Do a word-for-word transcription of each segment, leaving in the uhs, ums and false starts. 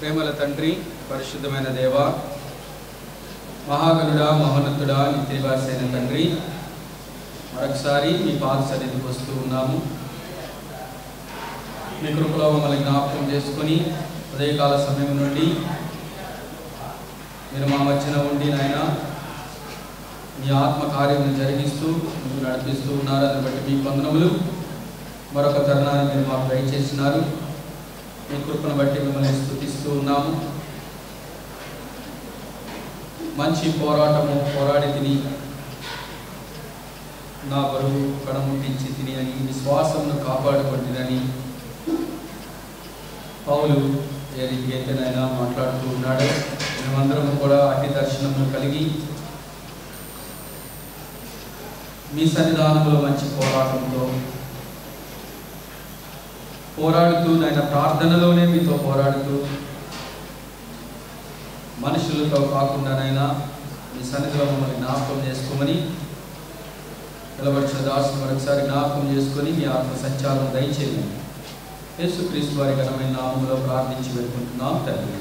ప్రేమల తండ్రి, పరిశుద్ధమైన దేవ, మహాగణుడా, మహోన్నతుడా, నిత్యనివాసైన తండ్రి, మరొకసారి మీ పాద సన్నిధికి వస్తూ ఉన్నాము. మీ కృపలో మమ్మల్ని జ్ఞాపకం చేసుకొని ఉదయకాల సమయం నుండి మీరు మా మధ్యన ఉండి నాయన మీ ఆత్మకార్యం జరిగిస్తూ మీరు నడిపిస్తూ ఉన్నారు. దాన్ని బట్టి మీ వందనములు. మరొక తరుణాన్ని మీరు మాకు దయచేసినారు. మీ కృపను బట్టి మిమ్మల్ని స్తుతిస్తూ ఉన్నాము. మంచి పోరాటము పోరాడి తిని నా బరువు కడముట్టించి తిని అని విశ్వాసమును కాపాడుకుంటుందని పౌలు ఏ రీతిగా అయితేనైనా మాట్లాడుతూ ఉన్నాడు. మేమందరం కూడా అట్టి దర్శనము కలిగి మీ సన్నిధానంలో మంచి పోరాటంతో పోరాడుతూ ఆయన ప్రార్థనలోనే మీతో పోరాడుతూ మనుషులతో కాకుండానైనా మీ సన్నిధిలో మమ్మల్ని జ్ఞాపకం చేసుకోమని నిలబడిన దాసుని మరొకసారి జ్ఞాపకం చేసుకొని మీ ఆత్మ సంచారం దయచేయండి. యేసుక్రీస్తు వారి ఘనమైన నామములో ప్రార్థించి వేడుకుంటున్నాం తండ్రి.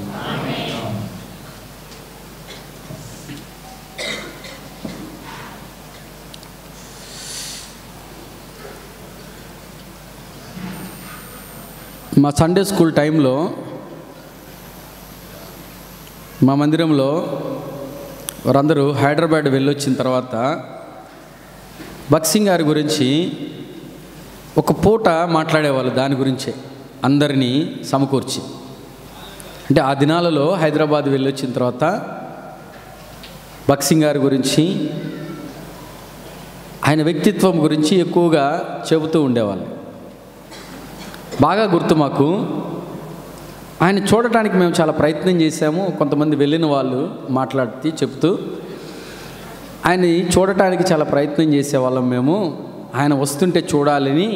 మా సండే స్కూల్ టైంలో మా మందిరంలో వారందరూ హైదరాబాద్ వెళ్ళొచ్చిన తర్వాత బక్సింగ్ గారి గురించి ఒక పూట మాట్లాడేవాళ్ళు. దాని గురించే అందరినీ సమకూర్చి, అంటే ఆ దినాలలో హైదరాబాద్ వెళ్ళొచ్చిన తర్వాత బక్సింగ్ గారి గురించి, ఆయన వ్యక్తిత్వం గురించి ఎక్కువగా చెబుతూ ఉండేవాళ్ళు. బాగా గుర్తు మాకు. ఆయన చూడటానికి మేము చాలా ప్రయత్నం చేశాము. కొంతమంది వెళ్ళిన వాళ్ళు మాట్లాడుతూ చెప్తూ ఆయన్ని చూడటానికి చాలా ప్రయత్నం చేసేవాళ్ళం మేము. ఆయన వస్తుంటే చూడాలని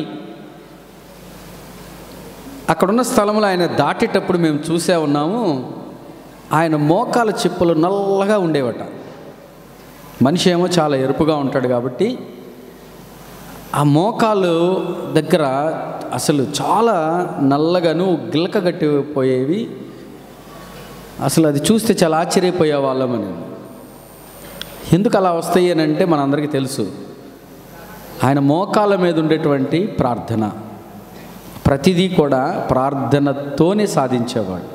అక్కడున్న స్థలంలో ఆయన దాటేటప్పుడు మేము చూసే ఉన్నాము. ఆయన మోకాల చిప్పలు నల్లగా ఉండేవట. మనిషి ఏమో చాలా ఎరుపుగా ఉంటాడు కాబట్టి ఆ మోకాలు దగ్గర అసలు చాలా నల్లగాను గిలక గట్టిపోయేవి. అసలు అది చూస్తే చాలా ఆశ్చర్యపోయే వాళ్ళమని. ఎందుకు అలా వస్తాయి అని అంటే మనందరికీ తెలుసు, ఆయన మోకాల మీద ఉండేటువంటి ప్రార్థన, ప్రతిదీ కూడా ప్రార్థనతోనే సాధించేవాడు.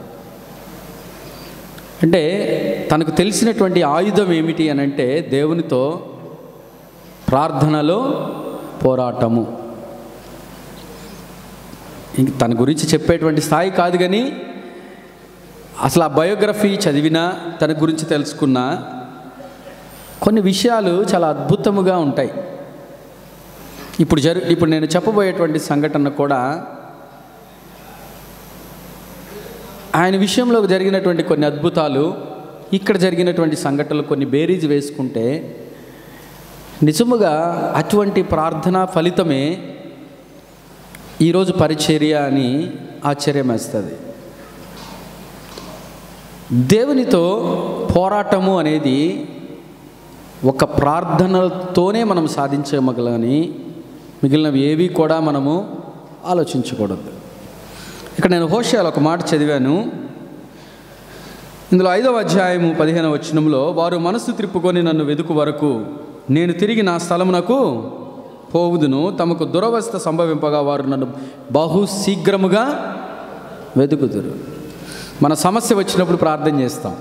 అంటే తనకు తెలిసినటువంటి ఆయుధం ఏమిటి అని అంటే దేవునితో ప్రార్థనలో పోరాటము. ఇంక తన గురించి చెప్పేటువంటి స్థాయి కాదు, కానీ అసలు ఆ బయోగ్రఫీ చదివినా తన గురించి తెలుసుకున్నా కొన్ని విషయాలు చాలా అద్భుతముగా ఉంటాయి. ఇప్పుడు జరు ఇప్పుడు నేను చెప్పబోయేటువంటి సంఘటన కూడా ఆయన విషయంలో జరిగినటువంటి కొన్ని అద్భుతాలు, ఇక్కడ జరిగినటువంటి సంఘటనలు కొన్ని బేరీజ్ వేసుకుంటే నిజముగా అటువంటి ప్రార్థన ఫలితమే ఈరోజు పరిచర్య అని ఆశ్చర్యం వేస్తుంది. దేవునితో పోరాటము అనేది ఒక ప్రార్థనతోనే మనం సాధించగలని మిగిలినవి ఏవి కూడా మనము ఆలోచించకూడదు. ఇక్కడ నేను హోషేయలో ఒక మాట చదివాను. ఇందులో ఐదవ అధ్యాయము పదిహేనవ వచనంలో, వారు మనస్సు త్రిప్పుకొని నన్ను వెదుకు వరకు నేను తిరిగి నా స్థలమునకు పోవుదును. తమకు దురవస్థ సంభవింపగా వారు నన్ను బహు శీఘ్రముగా వెతుకుదురు. మన సమస్య వచ్చినప్పుడు ప్రార్థన చేస్తాం.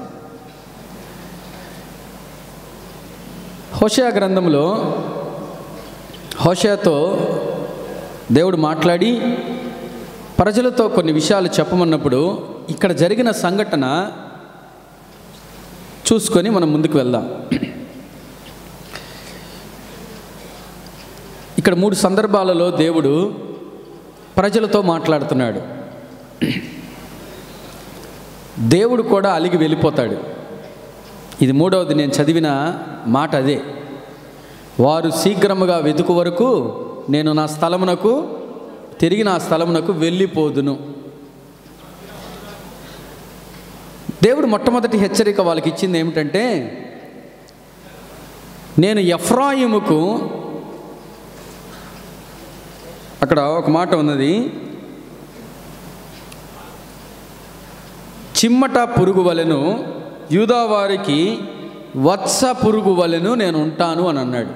హోషేయ గ్రంథంలో హోషేయతో దేవుడు మాట్లాడి ప్రజలతో కొన్ని విషయాలు చెప్పమన్నప్పుడు ఇక్కడ జరిగిన సంఘటన చూసుకొని మనం ముందుకు వెళ్దాం. ఇక్కడ మూడు సందర్భాలలో దేవుడు ప్రజలతో మాట్లాడుతున్నాడు. దేవుడు కూడా అలిగి వెళ్ళిపోతాడు. ఇది మూడవది నేను చదివిన మాట అదే. వారు శీఘ్రముగా వెతుకు వరకు నేను నా స్థలమునకు తిరిగి నా స్థలమునకు వెళ్ళిపోదును. దేవుడు మొట్టమొదటి హెచ్చరిక వాళ్ళకి ఇచ్చింది ఏమిటంటే, నేను ఎఫ్రాయిముకు, అక్కడ ఒక మాట ఉన్నది, చిమ్మట పురుగు వలెను యూదా వారికి వత్స పురుగు వలెను నేను ఉంటాను అని అన్నాడు.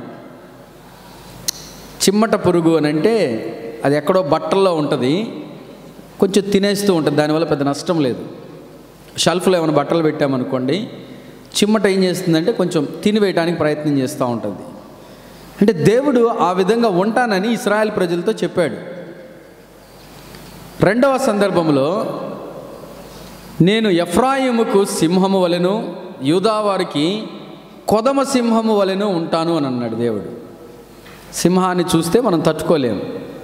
చిమ్మట పురుగు అని అంటే అది ఎక్కడో బట్టల్లో ఉంటుంది, కొంచెం తినేస్తూ ఉంటుంది, దానివల్ల పెద్ద నష్టం లేదు. షెల్ఫ్లో ఏమైనా బట్టలు పెట్టామనుకోండి, చిమ్మట ఏం చేస్తుందంటే కొంచెం తినివేయడానికి ప్రయత్నం చేస్తూ ఉంటుంది. అంటే దేవుడు ఆ విధంగా ఉంటానని ఇశ్రాయేల్ ప్రజలతో చెప్పాడు. రెండవ సందర్భంలో నేను ఎఫ్రాయిముకు సింహము వలెను యూదా వారికి కొదమ సింహము వలెను ఉంటాను అని అన్నాడు దేవుడు. సింహాన్ని చూస్తే మనం తట్టుకోలేము.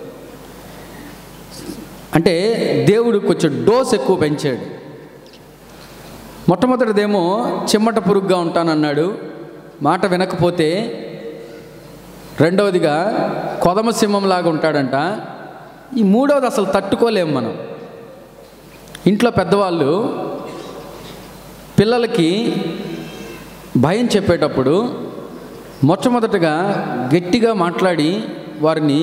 అంటే దేవుడు కొంచెం డోస్ ఎక్కువ పెంచాడు. మొట్టమొదటిదేమో చిమ్మట పురుగుగా ఉంటానన్నాడు, మాట వినకపోతే. రెండవదిగా కొదమ సింహంలాగా ఉంటాడంట. ఈ మూడవది అసలు తట్టుకోలేము మనం. ఇంట్లో పెద్దవాళ్ళు పిల్లలకి భయం చెప్పేటప్పుడు మొట్టమొదటగా గట్టిగా మాట్లాడి వారిని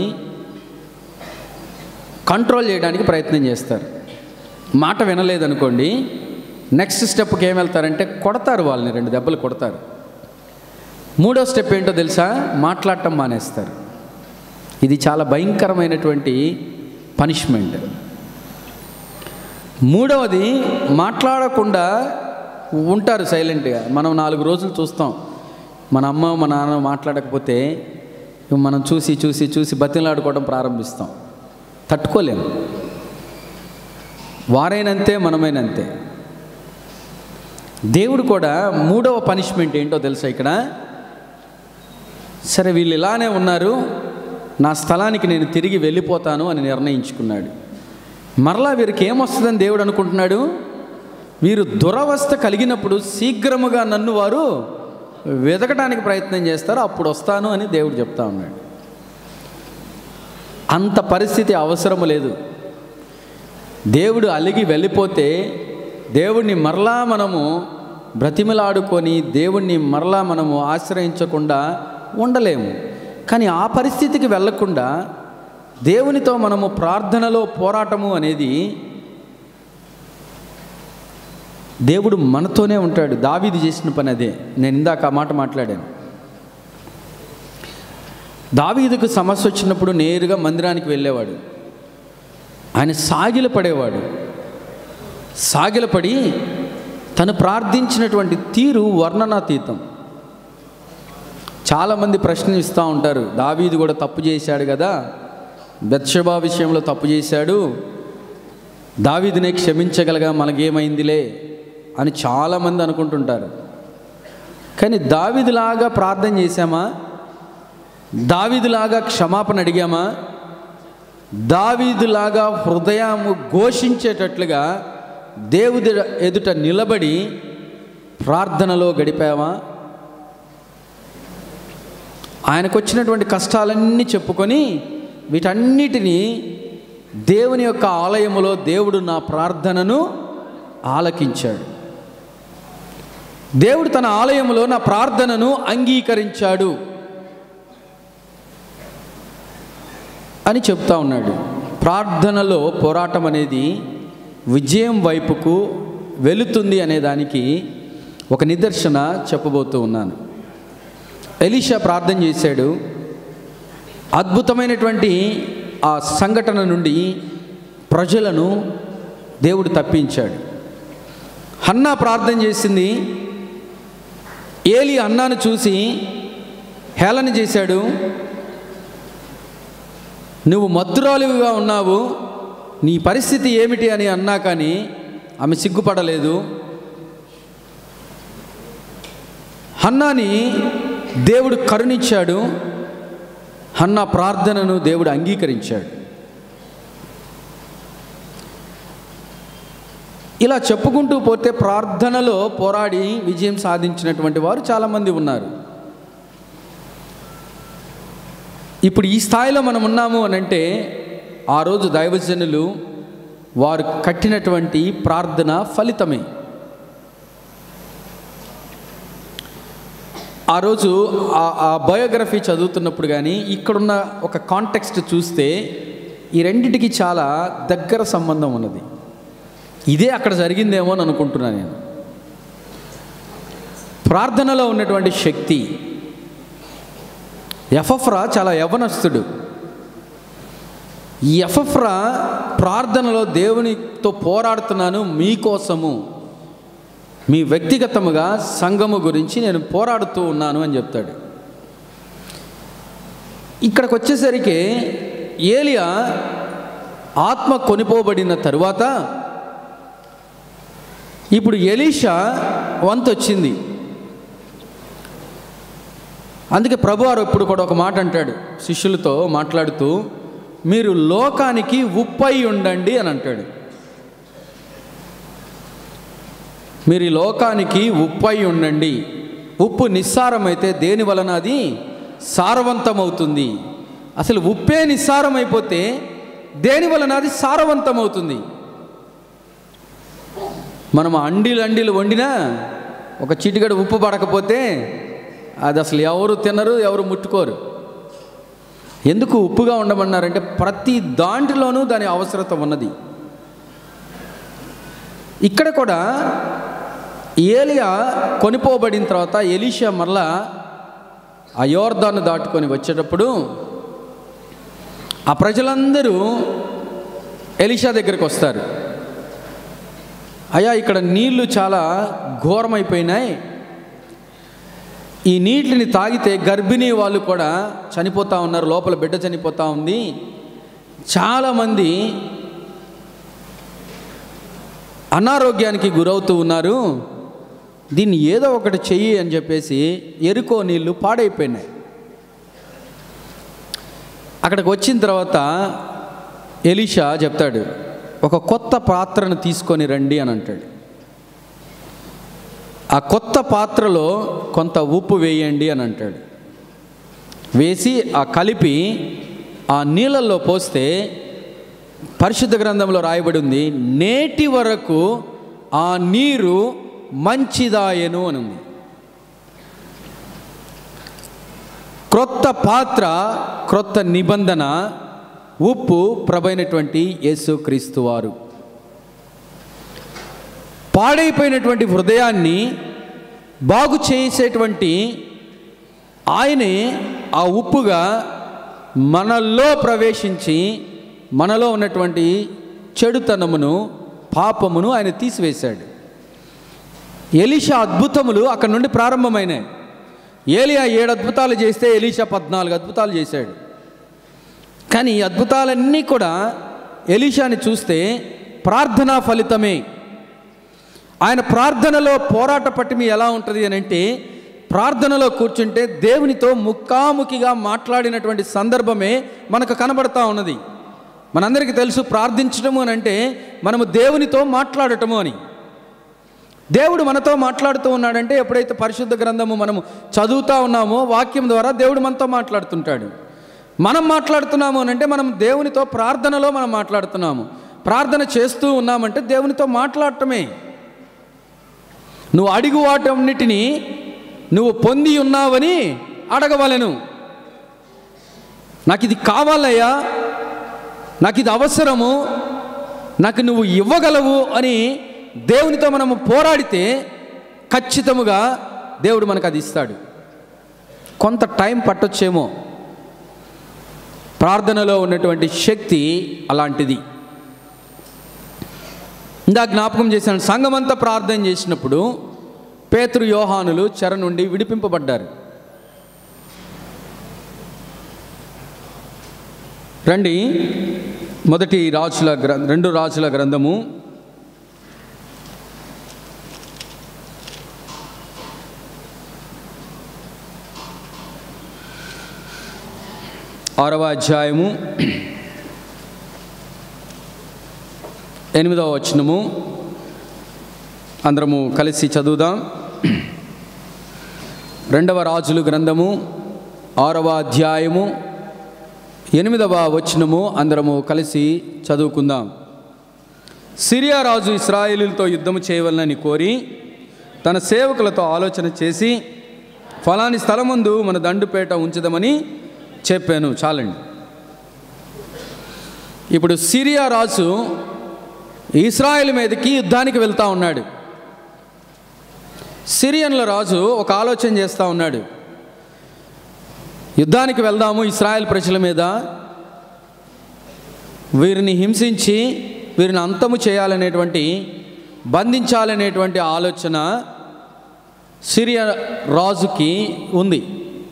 కంట్రోల్ చేయడానికి ప్రయత్నం చేస్తారు. మాట వినలేదనుకోండి, నెక్స్ట్ స్టెప్కి ఏం వెళ్తారంటే కొడతారు, వాళ్ళని రెండు దెబ్బలు కొడతారు. మూడో స్టెప్ ఏంటో తెలుసా? మాట్లాడటం మానేస్తారు. ఇది చాలా భయంకరమైనటువంటి పనిష్మెంట్. మూడవది మాట్లాడకుండా ఉంటారు సైలెంట్గా. మనం నాలుగు రోజులు చూస్తాం, మన అమ్మ మన నాన్న మాట్లాడకపోతే మనం చూసి చూసి చూసి బతిలాడుకోవడం ప్రారంభిస్తాం. తట్టుకోలేము. వారైనంతే, మనమైనంతే. దేవుడు కూడా మూడవ పనిష్మెంట్ ఏంటో తెలుసా ఇక్కడ? సరే వీళ్ళు ఇలానే ఉన్నారు, నా స్థలానికి నేను తిరిగి వెళ్ళిపోతాను అని నిర్ణయించుకున్నాడు. మరలా వీరికి ఏమొస్తుందని దేవుడు అనుకుంటున్నాడు? వీరు దురవస్థ కలిగినప్పుడు శీఘ్రముగా నన్ను వారు వెతకడానికి ప్రయత్నం చేస్తారు, అప్పుడు వస్తాను అని దేవుడు చెప్తా ఉన్నాడు. అంత పరిస్థితి అవసరము లేదు. దేవుడు అలిగి వెళ్ళిపోతే దేవుణ్ణి మరలా మనము బ్రతిమలాడుకొని దేవుణ్ణి మరలా మనము ఆశ్రయించకుండా ఉండలేము. కానీ ఆ పరిస్థితికి వెళ్ళకుండా దేవునితో మనము ప్రార్థనలో పోరాటము అనేది, దేవుడు మనతోనే ఉంటాడు. దావీదు చేసిన పని అదే. నేను ఇందాక ఆ మాట మాట్లాడాను. దావీదుకు సమస్య వచ్చినప్పుడు నేరుగా మందిరానికి వెళ్ళేవాడు. ఆయన సాగిల పడేవాడు. సాగిలపడి తను ప్రార్థించినటువంటి తీరు వర్ణనాతీతం. చాలామంది ప్రశ్నిస్తూ ఉంటారు, దావీదు కూడా తప్పు చేశాడు కదా, బెత్షెబా విషయంలో తప్పు చేశాడు, దావీదునే క్షమించగలగా మనకేమైందిలే అని చాలామంది అనుకుంటుంటారు. కానీ దావీదులాగా ప్రార్థన చేశామా? దావీదులాగా క్షమాపణ అడిగామా? దావీదులాగా హృదయము ఘోషించేటట్లుగా దేవుడి ఎదుట నిలబడి ప్రార్థనలో గడిపామా? ఆయనకు వచ్చినటువంటి కష్టాలన్నీ చెప్పుకొని వీటన్నిటినీ దేవుని యొక్క ఆలయములో దేవుడు నా ప్రార్థనను ఆలకించాడు. దేవుడు తన ఆలయములో నా ప్రార్థనను అంగీకరించాడు అని చెప్తా ఉన్నాడు. ప్రార్థనలో పోరాటం అనేది విజయం వైపుకు వెళుతుంది అనే దానికి ఒక నిదర్శన చెప్పబోతూ ఉన్నాను. ఎలీషా ప్రార్థన చేశాడు. అద్భుతమైనటువంటి ఆ సంఘటన నుండి ప్రజలను దేవుడు తప్పించాడు. హన్నా ప్రార్థన చేసింది. ఏలి హన్నాను చూసి హేళన చేశాడు. నువ్వు మత్తురాలివిగా ఉన్నావు, నీ పరిస్థితి ఏమిటి అని అన్నా కానీ ఆమె సిగ్గుపడలేదు. హన్నాని దేవుడు కరుణించాడు. హన్నా ప్రార్థనను దేవుడు అంగీకరించాడు. ఇలా చెప్పుకుంటూ పోతే ప్రార్థనలో పోరాడి విజయం సాధించినటువంటి వారు చాలామంది ఉన్నారు. ఇప్పుడు ఈ స్థాయిలో మనం ఉన్నాము అని అంటే ఆ రోజు దైవజనులు వారు కట్టినటువంటి ప్రార్థన ఫలితమే. ఆ రోజు ఆ బయోగ్రఫీ చదువుతున్నప్పుడు కానీ ఇక్కడున్న ఒక కాంటెక్స్ట్ చూస్తే ఈ రెండింటికి చాలా దగ్గర సంబంధం ఉన్నది. ఇదే అక్కడ జరిగిందేమో అని అనుకుంటున్నాను నేను. ప్రార్థనలో ఉన్నటువంటి శక్తి. ఎపఫ్రా చాలా యవ్వనస్తుడు. ఈ ఎపఫ్రా ప్రార్థనలో దేవునితో పోరాడుతున్నాను మీకోసము, మీ వ్యక్తిగతముగా సంఘము గురించి నేను పోరాడుతూ ఉన్నాను అని చెప్తాడు. ఇక్కడికి వచ్చేసరికి ఏలియా ఆత్మ కొనిపోబడిన తరువాత ఇప్పుడు ఎలీషా వంతు వచ్చింది. అందుకే ప్రభువారు ఇప్పుడు కూడా ఒక మాట అంటాడు శిష్యులతో మాట్లాడుతూ, మీరు లోకానికి ఉప్పై ఉండండి అని అంటాడు. మీరు ఈ లోకానికి ఉప్పై ఉండండి. ఉప్పు నిస్సారమైతే దేని వలన అది సారవంతమవుతుంది. అసలు ఉప్పే నిస్సారమైపోతే దేని వలన అది సారవంతమవుతుంది? మనం అండీలు అండీలు వండినా ఒక చిటికెడు ఉప్పు పడకపోతే అది అసలు ఎవరు తినరు, ఎవరు ముట్టుకోరు. ఎందుకు ఉప్పుగా ఉండమన్నారంటే ప్రతి దాంట్లోనూ దాని అవసరత ఉన్నది. ఇక్కడ కూడా ఏలియా కొనిపోబడిన తర్వాత ఎలీషా మరలా ఆ యోర్దాను దాటుకొని వచ్చేటప్పుడు ఆ ప్రజలందరూ ఎలీషా దగ్గరికి వస్తారు. అయ్యా, ఇక్కడ నీళ్లు చాలా ఘోరమైపోయినాయి, ఈ నీటిని తాగితే గర్భిణీ వాళ్ళు కూడా చనిపోతూ ఉన్నారు, లోపల బిడ్డ చనిపోతూ ఉంది, చాలామంది అనారోగ్యానికి గురవుతూ ఉన్నారు, దీన్ని ఏదో ఒకటి చెయ్యి అని చెప్పేసి ఎరుకో నీళ్ళు పాడైపోయినాయి. అక్కడికి వచ్చిన తర్వాత ఎలీషా చెప్తాడు, ఒక కొత్త పాత్రను తీసుకొని రండి అని అంటాడు. ఆ కొత్త పాత్రలో కొంత ఉప్పు వేయండి అని అంటాడు. వేసి ఆ కలిపి ఆ నీళ్ళల్లో పోస్తే పరిశుద్ధ గ్రంథంలో రాయబడి ఉంది, నేటి వరకు ఆ నీరు మంచిదాయను అని ఉంది. క్రొత్త పాత్ర, క్రొత్త నిబంధన, ఉప్పు ప్రభైనటువంటి యేసుక్రీస్తు వారు. పాడైపోయినటువంటి హృదయాన్ని బాగు చేసేటువంటి ఆయనే ఆ ఉప్పుగా మనలో ప్రవేశించి మనలో ఉన్నటువంటి చెడుతనమును, పాపమును ఆయన తీసివేశాడు. ఎలీషా అద్భుతములు అక్కడ నుండి ప్రారంభమైనాయి. ఏలియా ఏడు అద్భుతాలు చేస్తే ఎలీషా పద్నాలుగు అద్భుతాలు చేశాడు. కానీ ఈ అద్భుతాలన్నీ కూడా ఎలీషాని చూస్తే ప్రార్థనా ఫలితమే. ఆయన ప్రార్థనలో పోరాట పటిమి ఎలా ఉంటుంది అని అంటే, ప్రార్థనలో కూర్చుంటే దేవునితో ముఖాముఖిగా మాట్లాడినటువంటి సందర్భమే మనకు కనబడతా ఉన్నది. మనందరికీ తెలుసు, ప్రార్థించడము అని అంటే మనము దేవునితో మాట్లాడటము అని. దేవుడు మనతో మాట్లాడుతూ ఉన్నాడంటే ఎప్పుడైతే పరిశుద్ధ గ్రంథము మనము చదువుతూ ఉన్నామో వాక్యం ద్వారా దేవుడు మనతో మాట్లాడుతుంటాడు. మనం మాట్లాడుతున్నాము అని అంటే మనం దేవునితో ప్రార్థనలో మనం మాట్లాడుతున్నాము. ప్రార్థన చేస్తూ ఉన్నామంటే దేవునితో మాట్లాడటమే. నువ్వు అడిగు వాటన్నిటినీ నువ్వు పొంది ఉన్నావని అడగవలెను. నాకు ఇది కావాలయ్యా, నాకు ఇది అవసరము, నాకు నువ్వు ఇవ్వగలవు అని దేవునితో మనము పోరాడితే ఖచ్చితముగా దేవుడు మనకు అది ఇస్తాడు. కొంత టైం పట్టొచ్చేమో. ప్రార్థనలో ఉన్నటువంటి శక్తి అలాంటిది. ఇందా జ్ఞాపకం చేశాను, సంఘమంతా ప్రార్థన చేసినప్పుడు పేతురు, యోహానులు చెర నుండి విడిపింపబడ్డారు. రండి, మొదటి రాజుల గ్ర రెండు రాజుల గ్రంథము ఆరవ అధ్యాయము ఎనిమిదవ వచనము అందరము కలిసి చదువుదాం. రెండవ రాజులు గ్రంథము ఆరవ అధ్యాయము ఎనిమిదవ వచనము అందరము కలిసి చదువుకుందాం. సిరియా రాజు ఇశ్రాయేలులతో యుద్ధము చేయవలనని కోరి తన సేవకులతో ఆలోచన చేసి ఫలాని స్థలమందు మన దండుపేట ఉంచుదామని చెప్పాను. చాలండి. ఇప్పుడు సిరియా రాజు ఇశ్రాయేలు మీదకి యుద్ధానికి వెళ్తూ ఉన్నాడు. సిరియన్ల రాజు ఒక ఆలోచన చేస్తూ ఉన్నాడు, యుద్ధానికి వెళ్దాము ఇశ్రాయేల్ ప్రజల మీద, వీరిని హింసించి వీరిని అంతము చేయాలనేటువంటి, బంధించాలనేటువంటి ఆలోచన సిరియా రాజుకి ఉంది.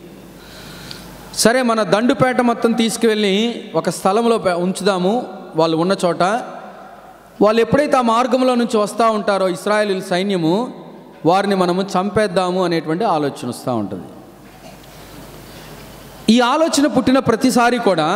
సరే, మన దండుపేట మొత్తం తీసుకువెళ్ళి ఒక స్థలంలో ఉంచుదాము, వాళ్ళు ఉన్న చోట. వాళ్ళు ఎప్పుడైతే ఆ మార్గంలో నుంచి వస్తూ ఉంటారో ఇశ్రాయేలు సైన్యము, వారిని మనము చంపేద్దాము అనేటువంటి ఆలోచన వస్తూ ఉంటుంది. ఈ ఆలోచన పుట్టిన ప్రతిసారి కూడా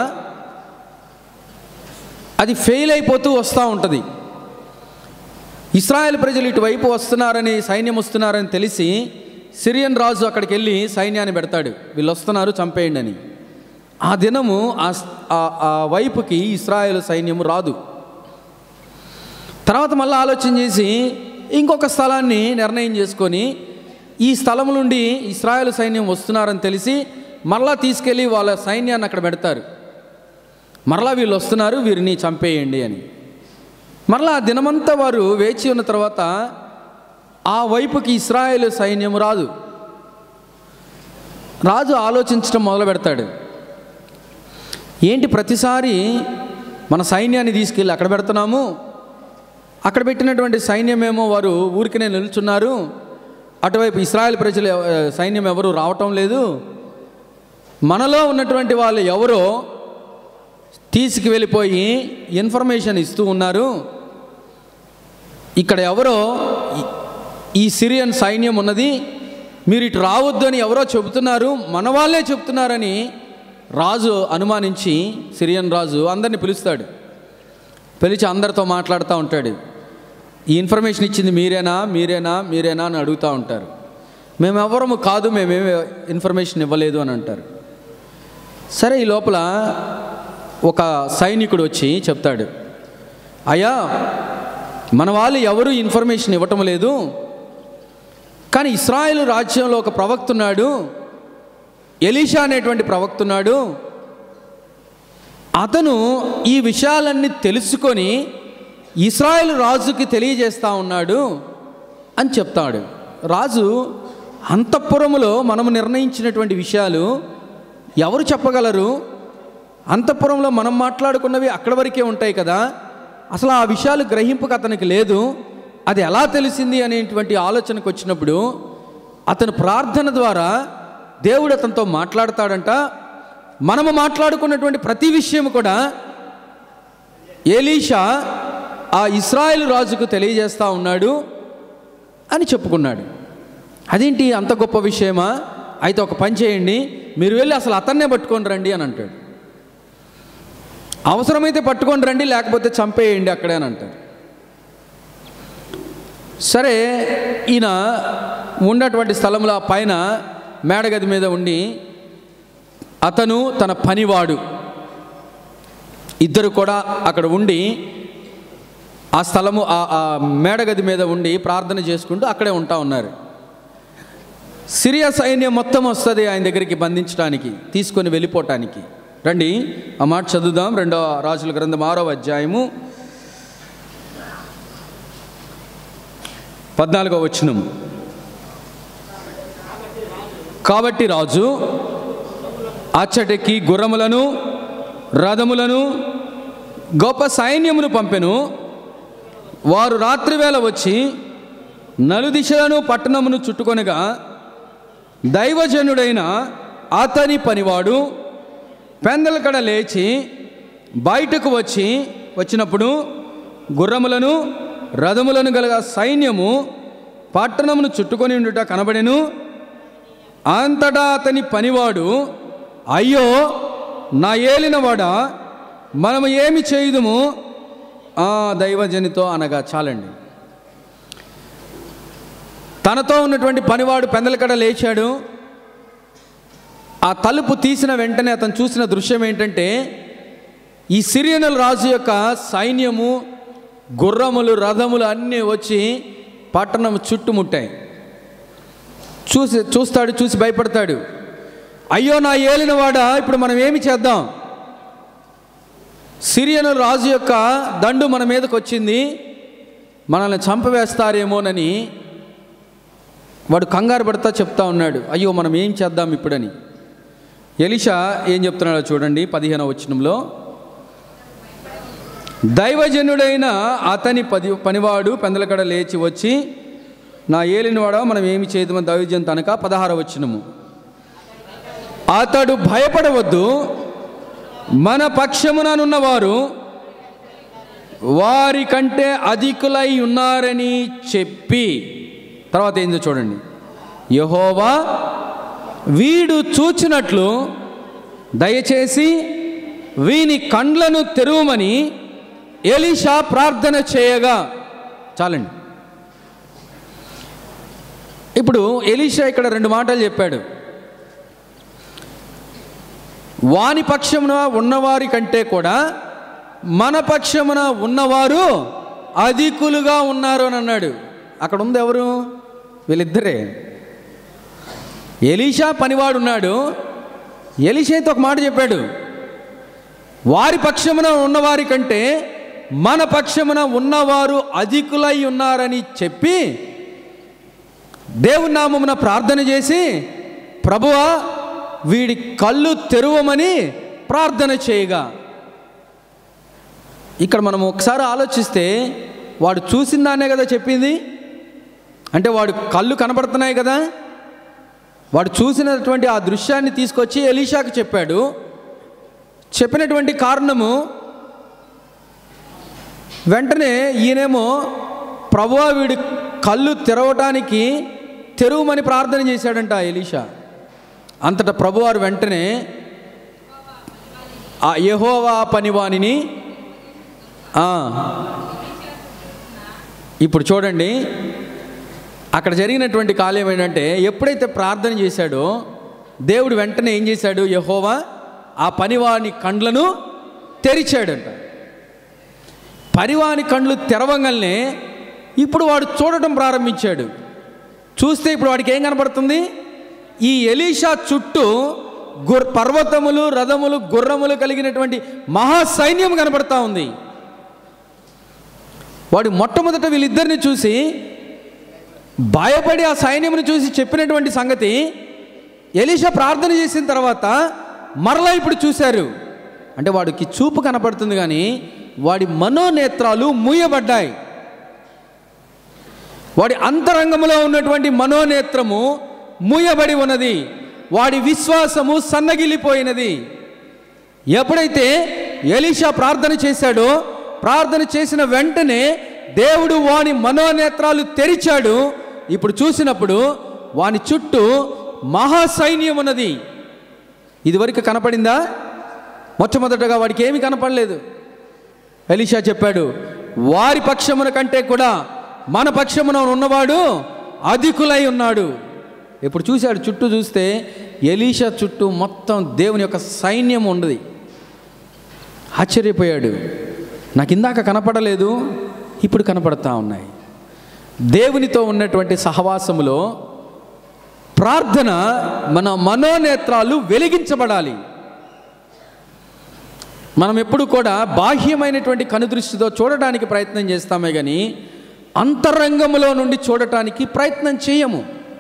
అది ఫెయిల్ అయిపోతూ వస్తూ ఉంటుంది. ఇశ్రాయేల్ ప్రజలు ఇటువైపు వస్తున్నారని, సైన్యం వస్తున్నారని తెలిసి సిరియన్ రాజు అక్కడికి వెళ్ళి సైన్యాన్ని పెడతాడు, వీళ్ళు వస్తున్నారు చంపేయండి అని. ఆ దినము ఆ వైపుకి ఇశ్రాయేల్ సైన్యము రాదు. తర్వాత మళ్ళీ ఆలోచన చేసి ఇంకొక స్థలాన్ని నిర్ణయం చేసుకొని, ఈ స్థలం నుండి ఇశ్రాయేల్ సైన్యం వస్తున్నారని తెలిసి మరలా తీసుకెళ్ళి వాళ్ళ సైన్యాన్ని అక్కడ పెడతారు. మరలా వీళ్ళు వస్తున్నారు, వీరిని చంపేయండి అని. మరలా ఆ దినమంతా వారు వేచి ఉన్న తర్వాత ఆ వైపుకి ఇశ్రాయేలు సైన్యం రాదు. రాజు ఆలోచించడం మొదలు పెడతాడు, ఏంటి ప్రతిసారి మన సైన్యాన్ని తీసుకెళ్ళి అక్కడ పెడుతున్నాము, అక్కడ పెట్టినటువంటి సైన్యమేమో వారు ఊరికనే నిల్చున్నారు, అటువైపు ఇశ్రాయేల్ ప్రజలు సైన్యం ఎవరు రావటం లేదు, మనలో ఉన్నటువంటి వాళ్ళు ఎవరో తీసుకువెళ్ళిపోయి ఇన్ఫర్మేషన్ ఇస్తూ ఉన్నారు, ఇక్కడ ఎవరో ఈ సిరియన్ సైన్యం ఉన్నది, మీరు ఇటు రావద్దు అని ఎవరో చెబుతున్నారు, మన వాళ్ళే చెప్తున్నారని రాజు అనుమానించి సిరియన్ రాజు అందరిని పిలుస్తాడు. పిలిచి అందరితో మాట్లాడుతూ ఉంటాడు. ఈ ఇన్ఫర్మేషన్ ఇచ్చింది మీరేనా మీరేనా మీరేనా అని అడుగుతూ ఉంటారు. మేమెవరము కాదు, మేమేమి ఇన్ఫర్మేషన్ ఇవ్వలేదు అని అంటారు. సరే, ఈ లోపల ఒక సైనికుడు వచ్చి చెప్తాడు, అయ్యా మన వాళ్ళు ఎవరు ఇన్ఫర్మేషన్ ఇవ్వటం లేదు, కానీ ఇశ్రాయేలు రాజ్యంలో ఒక ప్రవక్త ఉన్నాడు, ఎలీషా అనేటువంటి ప్రవక్త ఉన్నాడు, అతను ఈ విషయాలన్నీ తెలుసుకొని ఇశ్రాయేలు రాజుకి తెలియజేస్తూ ఉన్నాడు అని చెప్తాడు. రాజు అంతఃపురములో మనము నిర్ణయించినటువంటి విషయాలు ఎవరు చెప్పగలరు? అంతఃపురంలో మనం మాట్లాడుకున్నవి అక్కడి వరకే ఉంటాయి కదా, అసలు ఆ విషయాలు గ్రహింపుకు అతనికి లేదు, అది ఎలా తెలిసింది అనేటువంటి ఆలోచనకు వచ్చినప్పుడు అతను ప్రార్థన ద్వారా దేవుడు అతనితో మాట్లాడతాడంట. మనము మాట్లాడుకున్నటువంటి ప్రతి విషయం కూడా ఎలీషా ఆ ఇశ్రాయేలు రాజుకు తెలియజేస్తూ ఉన్నాడు అని చెప్పుకున్నాడు. అదేంటి అంత గొప్ప విషయమా? అయితే ఒక పని చేయండి, మీరు వెళ్ళి అసలు అతన్నే పట్టుకొని రండి అని అంటాడు. అవసరమైతే పట్టుకొని రండి, లేకపోతే చంపేయండి అక్కడే అని అంటారు. సరే, ఈయన ఉన్నటువంటి స్థలంలో పైన మేడగది మీద ఉండి అతను తన పనివాడు ఇద్దరు కూడా అక్కడ ఉండి ఆ స్థలము ఆ మేడగది మీద ఉండి ప్రార్థన చేసుకుంటూ అక్కడే ఉంటా ఉన్నారు. సిరియా సైన్యం మొత్తం వస్తుంది ఆయన దగ్గరికి బంధించడానికి, తీసుకొని వెళ్ళిపోవటానికి. రండి ఆ మాట చదువుదాం. రెండో రాజుల గ్రంథం ఆరో అధ్యాయము పద్నాలుగో వచనం. కాబట్టి రాజు అచ్చటికి గుర్రములను రథములను గొప్ప సైన్యమును పంపెను. వారు రాత్రివేళ వచ్చి నలుదిశలను పట్టణమును చుట్టుకొనగా దైవజనుడైన అతని పనివాడు పెందలకడ లేచి బయటకు వచ్చి వచ్చినప్పుడు గుర్రములను రథములను గల సైన్యము పట్టణమును చుట్టుకొని ఉండుట కనబడెను. అంతటా అతని పనివాడు, అయ్యో నా ఏలినవాడా, మనము ఏమి చేయుదుము ఆ దైవజనితో అనగా చాలండి. తనతో ఉన్నటువంటి పనివాడు పెందలకడ లేచాడు. ఆ తలుపు తీసిన వెంటనే అతను చూసిన దృశ్యం ఏంటంటే, ఈ సిరియనుల రాజు యొక్క సైన్యము, గుర్రములు, రథములు అన్నీ వచ్చి పట్టణం చుట్టుముట్టాయి. చూసి చూస్తాడు చూసి భయపడతాడు. అయ్యో నా ఏలినవాడా, ఇప్పుడు మనం ఏమి చేద్దాం? సిరియను రాజు యొక్క దండు మన మీదకి వచ్చింది, మనల్ని చంపవేస్తారేమోనని వాడు కంగారు పడతా చెప్తా ఉన్నాడు. అయ్యో మనం ఏం చేద్దాం ఇప్పుడని. ఎలీషా ఏం చెప్తున్నాడో చూడండి పదిహేనవ వచనంలో. దైవజనుడైన అతని పది పనివాడు పెందలకడ లేచి వచ్చి, నా ఏలినవాడా మనం ఏమి చేయదామని దైవజన్ తనక. పదహారవ వచనము. అతడు భయపడవద్దు, మన పక్షముననున్నవారు వారి కంటే అధికులై ఉన్నారని చెప్పి, తర్వాత ఏందో చూడండి. యెహోవా వీడు చూచినట్లు దయచేసి వీని కండ్లను తెరువమని ఎలీషా ప్రార్థన చేయగా. చాలండి. ఇప్పుడు ఎలీషా ఇక్కడ రెండు మాటలు చెప్పాడు. వాని పక్షమున ఉన్నవారి కంటే కూడా మన పక్షమున ఉన్నవారు అధికులుగా ఉన్నారు అని అన్నాడు. అక్కడ ఉంది ఎవరు? వీళ్ళిద్దరే. ఎలీషా పనివాడు ఉన్నాడు. ఎలీషాతో ఒక మాట చెప్పాడు, వారి పక్షమున ఉన్నవారి కంటే మన పక్షమున ఉన్నవారు అధికులై ఉన్నారని చెప్పి దేవుని నామమున ప్రార్థన చేసి, ప్రభువా వీడి కళ్ళు తెరువమని ప్రార్థన చేయగా. ఇక్కడ మనం ఒకసారి ఆలోచిస్తే వాడు చూసిన దాన్నే కదా చెప్పింది. అంటే వాడు కళ్ళు కనబడుతున్నాయి కదా, వాడు చూసినటువంటి ఆ దృశ్యాన్ని తీసుకొచ్చి ఎలీషాకు చెప్పాడు. చెప్పినటువంటి కారణము వెంటనే ఈయనేమో ప్రభువా వీడి కళ్ళు తెరవటానికి తెరువమని ప్రార్థన చేశాడంట ఎలీషా. అంతటా ప్రభువారు వెంటనే ఆ యెహోవా పనివానిని ఇప్పుడు చూడండి అక్కడ జరిగినటువంటి కాలం ఏంటంటే, ఎప్పుడైతే ప్రార్థన చేశాడో దేవుడు వెంటనే ఏం చేశాడు? యెహోవా ఆ పనివాని కండ్లను తెరిచాడంట. పనివాని కండ్లు తెరవంగానే ఇప్పుడు వాడు చూడటం ప్రారంభించాడు. చూస్తే ఇప్పుడు వాడికి ఏం కనపడుతుంది? ఈ ఎలీషా చుట్టూ గుర్ పర్వతములు, రథములు, గుర్రములు కలిగినటువంటి మహాసైన్యం కనపడతా ఉంది. వాడు మొట్టమొదట వీళ్ళిద్దరిని చూసి భయపడి ఆ సైన్యమును చూసి చెప్పినటువంటి సంగతి ఎలీషా ప్రార్థన చేసిన తర్వాత మరలా ఇప్పుడు చూశారు. అంటే వాడికి చూపు కనపడుతుంది కానీ వాడి మనోనేత్రాలు మూయబడ్డాయి. వాడి అంతరంగంలో ఉన్నటువంటి మనోనేత్రము మూయబడి ఉన్నది. వాడి విశ్వాసము సన్నగిల్లిపోయినది. ఎప్పుడైతే ఎలీషా ప్రార్థన చేశాడో, ప్రార్థన చేసిన వెంటనే దేవుడు వాని మనోనేత్రాలు తెరిచాడు. ఇప్పుడు చూసినప్పుడు వాని చుట్టూ మహాసైన్యం ఉన్నది. ఇదివరకు కనపడిందా? మొట్టమొదటగా వాడికి ఏమీ కనపడలేదు. ఎలీషా చెప్పాడు, వారి పక్షమున కంటే కూడా మన పక్షమున ఉన్నవాడు అధికులై ఉన్నాడు. ఇప్పుడు చూశాడు, చుట్టూ చూస్తే ఎలీషా చుట్టూ మొత్తం దేవుని యొక్క సైన్యం ఉన్నది. ఆశ్చర్యపోయాడు. నాకు ఇందాక కనపడలేదు, ఇప్పుడు కనపడతా ఉన్నాయి. దేవునితో ఉన్నటువంటి సహవాసములో ప్రార్థన మన మనోనేత్రాలు వెలిగించబడాలి. మనం ఎప్పుడు కూడా బాహ్యమైనటువంటి కనుదృష్టితో చూడటానికి ప్రయత్నం చేస్తామే కానీ అంతరంగములో నుండి చూడటానికి ప్రయత్నం చేయము.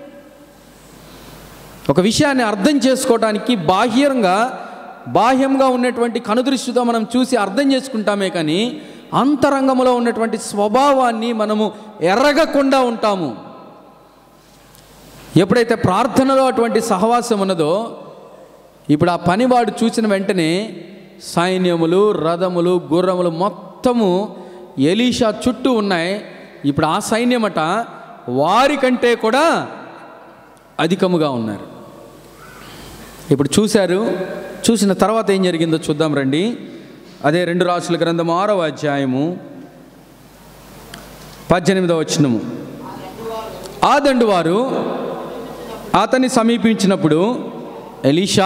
ఒక విషయాన్ని అర్థం చేసుకోవడానికి బాహ్యంగా బాహ్యంగా ఉన్నటువంటి కనుదృష్టితో మనం చూసి అర్థం చేసుకుంటామే కానీ అంతరంగంలో ఉన్నటువంటి స్వభావాన్ని మనము ఎరగకుండా ఉంటాము. ఎప్పుడైతే ప్రార్థనలో అటువంటి సహవాసం ఉన్నదో, ఇప్పుడు ఆ పనివాడు చూసిన వెంటనే సైన్యములు, రథములు, గుర్రములు మొత్తము ఎలీషా చుట్టూ ఉన్నాయి. ఇప్పుడు ఆ సైన్యమట వారి కంటే కూడా అధికముగా ఉన్నారు. ఇప్పుడు చూశారు. చూసిన తర్వాత ఏం జరిగిందో చూద్దాం రండి. అదే రెండు రాసుల గ్రంథం ఆరవ అధ్యాయము పద్దెనిమిదవ వచనము. ఆ దండు వారు అతన్ని సమీపించినప్పుడు ఎలీషా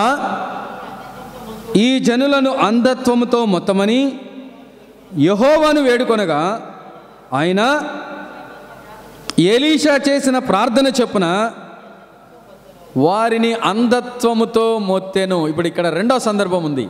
ఈ జనులను అంధత్వముతో మొత్తమని యెహోవాను వేడుకొనగా ఆయన ఎలీషా చేసిన ప్రార్థన చొప్పున వారిని అంధత్వముతో మొత్తెను. ఇప్పుడు ఇక్కడ రెండో సందర్భం ఉంది.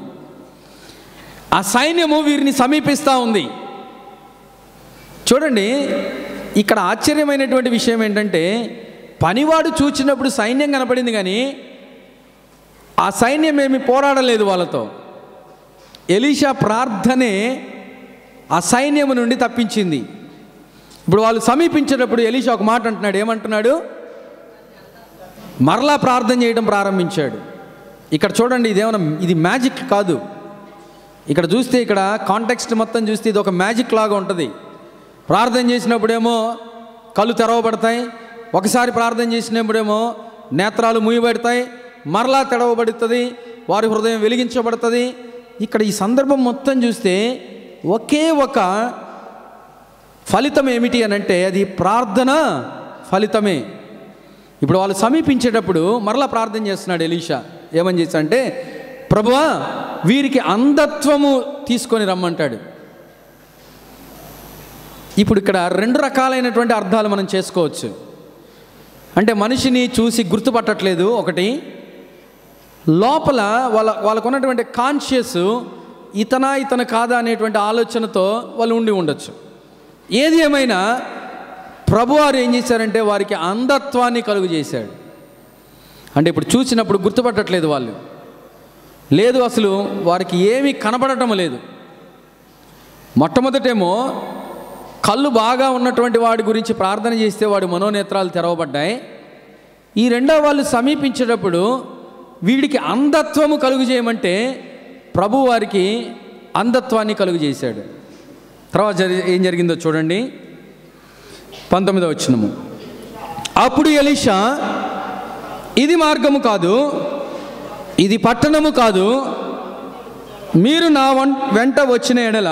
ఆ సైన్యము వీరిని సమీపిస్తూ ఉంది. చూడండి, ఇక్కడ ఆశ్చర్యమైనటువంటి విషయం ఏంటంటే, పనివాడు చూచినప్పుడు సైన్యం కనపడింది, కానీ ఆ సైన్యం ఏమి పోరాడలేదు వాళ్ళతో. ఎలీషా ప్రార్థనే ఆ సైన్యం నుండి తప్పించింది. ఇప్పుడు వాళ్ళు సమీపించేటప్పుడు ఎలీషా ఒక మాట అంటున్నాడు. ఏమంటున్నాడు? మరలా ప్రార్థన చేయడం ప్రారంభించాడు. ఇక్కడ చూడండి, ఇదేమన్నా ఇది మ్యాజిక్ కాదు. ఇక్కడ చూస్తే, ఇక్కడ కాంటెక్స్ట్ మొత్తం చూస్తే ఇది ఒక మ్యాజిక్ లాగా ఉంటుంది. ప్రార్థన చేసినప్పుడేమో కళ్ళు తెరవబడతాయి, ఒకసారి ప్రార్థన చేసినప్పుడేమో నేత్రాలు మూయబడతాయి, మరలా తెరవబడుతుంది, వారి హృదయం వెలిగించబడుతుంది. ఇక్కడ ఈ సందర్భం మొత్తం చూస్తే ఒకే ఒక ఫలితం ఏమిటి అని అంటే, అది ప్రార్థన ఫలితమే. ఇప్పుడు వాళ్ళు సమీపించేటప్పుడు మరలా ప్రార్థన చేస్తున్నాడు ఎలీషా. ఏమని చేశా అంటే, ప్రభువా వీరికి అంధత్వము తీసుకొని రమ్మంటాడు. ఇప్పుడు ఇక్కడ రెండు రకాలైనటువంటి అర్థాలు మనం చేసుకోవచ్చు. అంటే మనిషిని చూసి గుర్తుపట్టట్లేదు ఒకటి, లోపల వాళ్ళ వాళ్ళకు ఉన్నటువంటి కాన్షియస్ ఇతనా ఇతను కాదా అనేటువంటి ఆలోచనతో వాళ్ళు ఉండి ఉండొచ్చు. ఏది ఏమైనా ప్రభువారు ఏం చేశారంటే వారికి అంధత్వాన్ని కలుగు చేశాడు. అంటే ఇప్పుడు చూసినప్పుడు గుర్తుపట్టట్లేదు వాళ్ళు, లేదు అసలు వారికి ఏమీ కనబడటం లేదు. మొట్టమొదటేమో కళ్ళు బాగా ఉన్నటువంటి వాడి గురించి ప్రార్థన చేస్తే వాడి మనోనేత్రాలు తెరవబడ్డాయి. ఈ రెండో వాళ్ళు సమీపించేటప్పుడు వీడికి అంధత్వము కలుగు చేయమంటే ప్రభు వారికి అంధత్వాన్ని కలుగు చేశాడు. తర్వాత జరి ఏం జరిగిందో చూడండి, పంతొమ్మిదవ వచనము. అప్పుడు ఎలీషా, ఇది మార్గము కాదు, ఇది పట్టణము కాదు, మీరు నా వెంట వచ్చిన ఎడల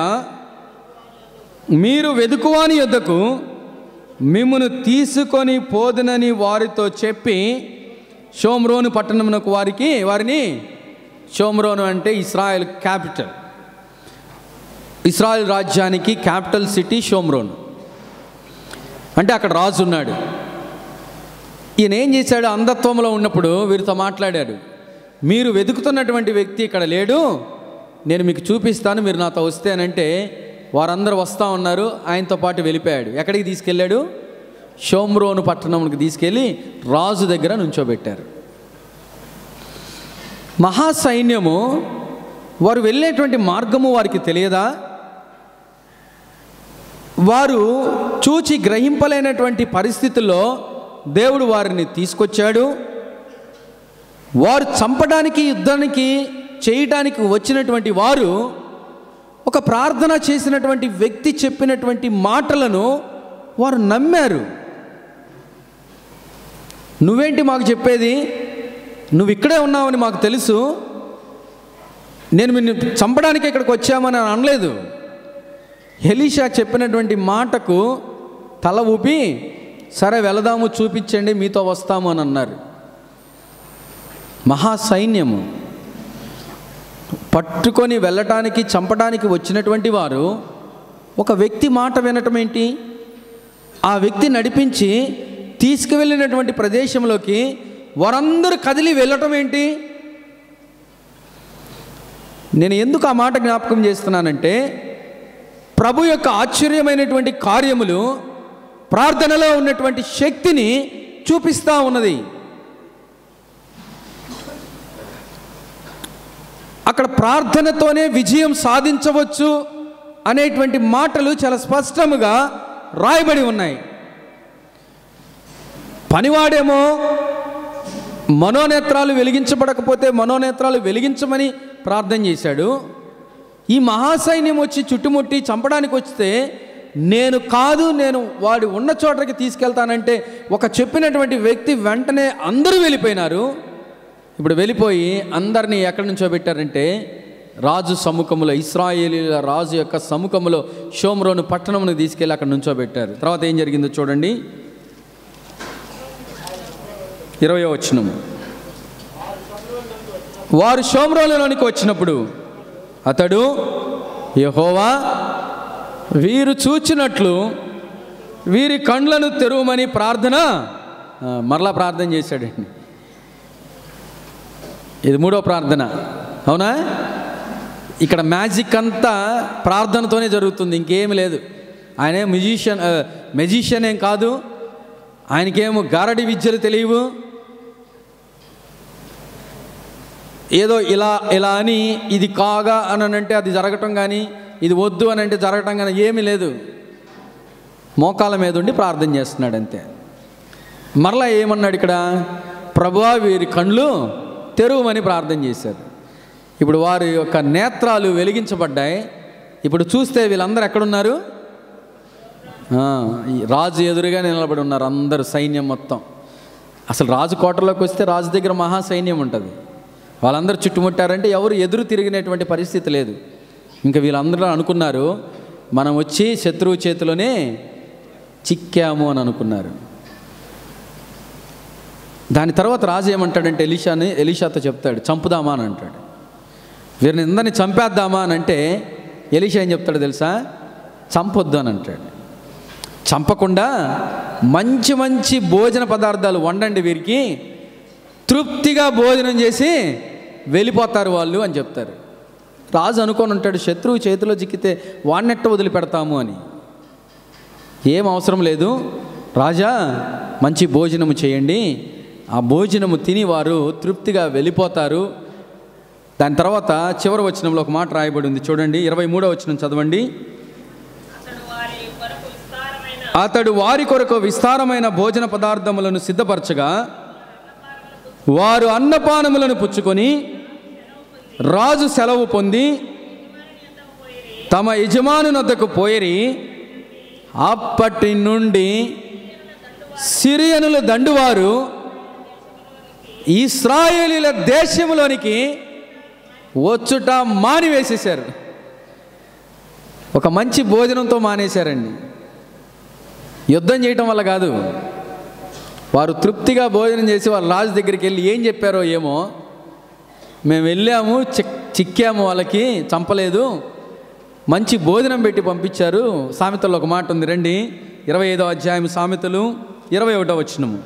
మీరు వెదుకువాని యొద్దకు మిమ్మును తీసుకొని పోదునని వారితో చెప్పి షోమ్రోను పట్టణమునకు వారికి వారిని షోమ్రోను అంటే ఇస్రాయేల్ క్యాపిటల్, ఇస్రాయేల్ రాజ్యానికి క్యాపిటల్ సిటీ షోమ్రోను. అంటే అక్కడ రాజు ఉన్నాడు. ఈయన ఏం చేశాడు? అంధత్వంలో ఉన్నప్పుడు వీరితో మాట్లాడాడు. మీరు వెతుకుతున్నటువంటి వ్యక్తి ఇక్కడ లేడు, నేను మీకు చూపిస్తాను, మీరు నాతో వస్తేనంటే వారందరూ వస్తూ ఉన్నారు. ఆయనతో పాటు వెళ్ళిపోయాడు. ఎక్కడికి తీసుకెళ్ళాడు? షోమ్రోను పట్టణంకి తీసుకెళ్ళి రాజు దగ్గర నుంచోబెట్టారు. మహాసైన్యము వారు వెళ్ళేటువంటి మార్గము వారికి తెలియదా? వారు చూచి గ్రహింపలేనటువంటి పరిస్థితుల్లో దేవుడు వారిని తీసుకొచ్చాడు. వారు చంపడానికి, యుద్ధానికి చేయటానికి వచ్చినటువంటి వారు ఒక ప్రార్థన చేసినటువంటి వ్యక్తి చెప్పినటువంటి మాటలను వారు నమ్మారు. నువ్వేంటి మాకు చెప్పేది? నువ్వు ఇక్కడే ఉన్నావని మాకు తెలుసు, నేను నిన్ను చంపడానికి ఇక్కడికి వచ్చామని అనలేదు. ఎలీషా చెప్పినటువంటి మాటకు తల ఊపి, సరే వెళదాము, చూపించండి, మీతో వస్తాము అని అన్నారు. మహాసైన్యము పట్టుకొని వెళ్ళటానికి, చంపడానికి వచ్చినటువంటి వారు ఒక వ్యక్తి మాట వినటం ఏంటి? ఆ వ్యక్తి నడిపించి తీసుకువెళ్ళినటువంటి ప్రదేశంలోకి వారందరూ కదిలి వెళ్ళటం ఏంటి? నేను ఎందుకు ఆ మాట జ్ఞాపకం చేస్తున్నానంటే, ప్రభు యొక్క ఆశ్చర్యమైనటువంటి కార్యములు ప్రార్థనలో ఉన్నటువంటి శక్తిని చూపిస్తూ ఉన్నది. అక్కడ ప్రార్థనతోనే విజయం సాధించవచ్చు అనేటువంటి మాటలు చాలా స్పష్టముగా రాయబడి ఉన్నాయి. పనివాడేమో మనోనేత్రాలు వెలిగించబడకపోతే మనోనేత్రాలు వెలిగించమని ప్రార్థన చేశాడు. ఈ మహాసైన్యం వచ్చి చుట్టుముట్టి చంపడానికి వస్తే, నేను కాదు, నేను వాడు ఉన్న చోటకి తీసుకెళ్తానంటే ఒక చెప్పినటువంటి వ్యక్తి వెంటనే అందరూ వెళ్ళిపోయినారు. ఇప్పుడు వెళ్ళిపోయి అందరినీ ఎక్కడి నుంచో పెట్టారంటే రాజు సముఖంలో, ఇశ్రాయేలీల రాజు యొక్క సముఖంలో షోమ్రోను పట్టణమును తీసుకెళ్ళి అక్కడ నుంచో పెట్టారు. తర్వాత ఏం జరిగిందో చూడండి, ఇరవయో వచనం. వారు షోమ్రోనులోనికి వచ్చినప్పుడు అతడు, యెహోవా వీరు చూచినట్లు వీరి కండ్లను తెరువమని ప్రార్థన మరలా ప్రార్థన చేశాడండి. ఇది మూడో ప్రార్థన, అవునా? ఇక్కడ మ్యాజిక్ అంతా ప్రార్థనతోనే జరుగుతుంది, ఇంకేమి లేదు. ఆయనే మ్యూజిషియన్ మెజిషియన్ ఏం కాదు, ఆయనకేమో గారడి విద్యలు తెలియవు, ఏదో ఇలా ఇలా అని ఇది కాగా అని అంటే అది జరగటం కానీ, ఇది వద్దు అని అంటే జరగటం కానీ ఏమీ లేదు. మోకాళ్ళ మీద ఉండి ప్రార్థన చేస్తున్నాడు అంతే. మరలా ఏమన్నాడు ఇక్కడ, ప్రభువా వీరి కళ్ళు తెరువమని ప్రార్థన చేశారు. ఇప్పుడు వారి యొక్క నేత్రాలు వెలిగించబడ్డాయి. ఇప్పుడు చూస్తే వీళ్ళందరూ ఎక్కడున్నారు? రాజు ఎదురుగా నిలబడి ఉన్నారు అందరూ, సైన్యం మొత్తం. అసలు రాజు కోటలోకి వస్తే రాజు దగ్గర మహా సైన్యం ఉంటుంది. వాళ్ళందరూ చుట్టుముట్టారంటే ఎవరు ఎదురు తిరిగినటువంటి పరిస్థితి లేదు. ఇంకా వీళ్ళందరూ అనుకున్నారు మనం వచ్చి శత్రువు చేతిలోనే చిక్కాము అని అనుకున్నారు. దాని తర్వాత రాజు ఏమంటాడంటే ఎలీషాని ఎలీషాతో చెప్తాడు, చంపుదామా అని అంటాడు. వీరిని అందరినీ చంపేద్దామా అని అంటే ఎలీషా ఏం చెప్తాడు తెలుసా? చంపొద్దు అని అంటాడు. చంపకుండా మంచి మంచి భోజన పదార్థాలు వండండి, వీరికి తృప్తిగా భోజనం చేసి వెళ్ళిపోతారు వాళ్ళు అని చెప్తారు. రాజు అనుకొని ఉంటాడు శత్రువు చేతిలో చిక్కితే వాడినెట్ట వదిలిపెడతాము అని. ఏం అవసరం లేదు రాజా, మంచి భోజనము చేయండి, ఆ భోజనము తిని వారు తృప్తిగా వెళ్ళిపోతారు. దాని తర్వాత చివరి వచనంలో ఒక మాట రాయబడి ఉంది చూడండి, ఇరవై మూడో వచనం చదవండి. అతడు వారి కొరకు విస్తారమైన భోజన పదార్థములను సిద్ధపరచగా వారు అన్నపానములను పుచ్చుకొని రాజు సెలవు పొంది తమ యజమానునొద్దకు పోయిరి. అప్పటి నుండి సిరియనుల దండువారు ఇశ్రాయేలీల దేశంలోనికి వచ్చుట మానివేసేశారు. ఒక మంచి భోజనంతో మానేశారండి. యుద్ధం చేయటం వల్ల కాదు, వారు తృప్తిగా భోజనం చేసి వాళ్ళ రాజు దగ్గరికి వెళ్ళి ఏం చెప్పారో ఏమో, మేము వెళ్ళాము చిక్ చిక్కాము వాళ్ళకి, చంపలేదు, మంచి భోజనం పెట్టి పంపించారు. సామెతల్లో ఒక మాట ఉంది రండి, ఇరవై ఐదో అధ్యాయం సామెతలు ఇరవై ఒకటో వచనము.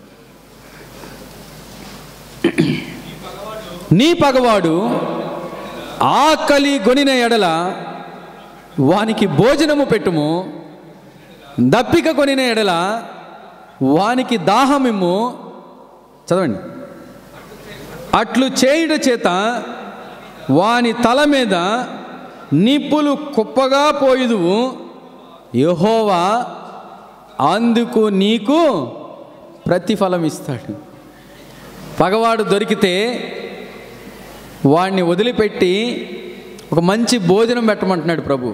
నీ పగవాడు ఆకలి గొనిన ఎడల వానికి భోజనము పెట్టుము, దప్పిక కొనిన ఎడల వానికి దాహమిమ్ము. చదవండి. అట్లు చేయుట చేత వాని తల మీద నిప్పులు కుప్పగా పోయుదువు, యెహోవా అందుకు నీకు ప్రతిఫలం ఇస్తాడు. పగవాడు దొరికితే వాడిని వదిలిపెట్టి ఒక మంచి భోజనం పెట్టమంటున్నాడు ప్రభు.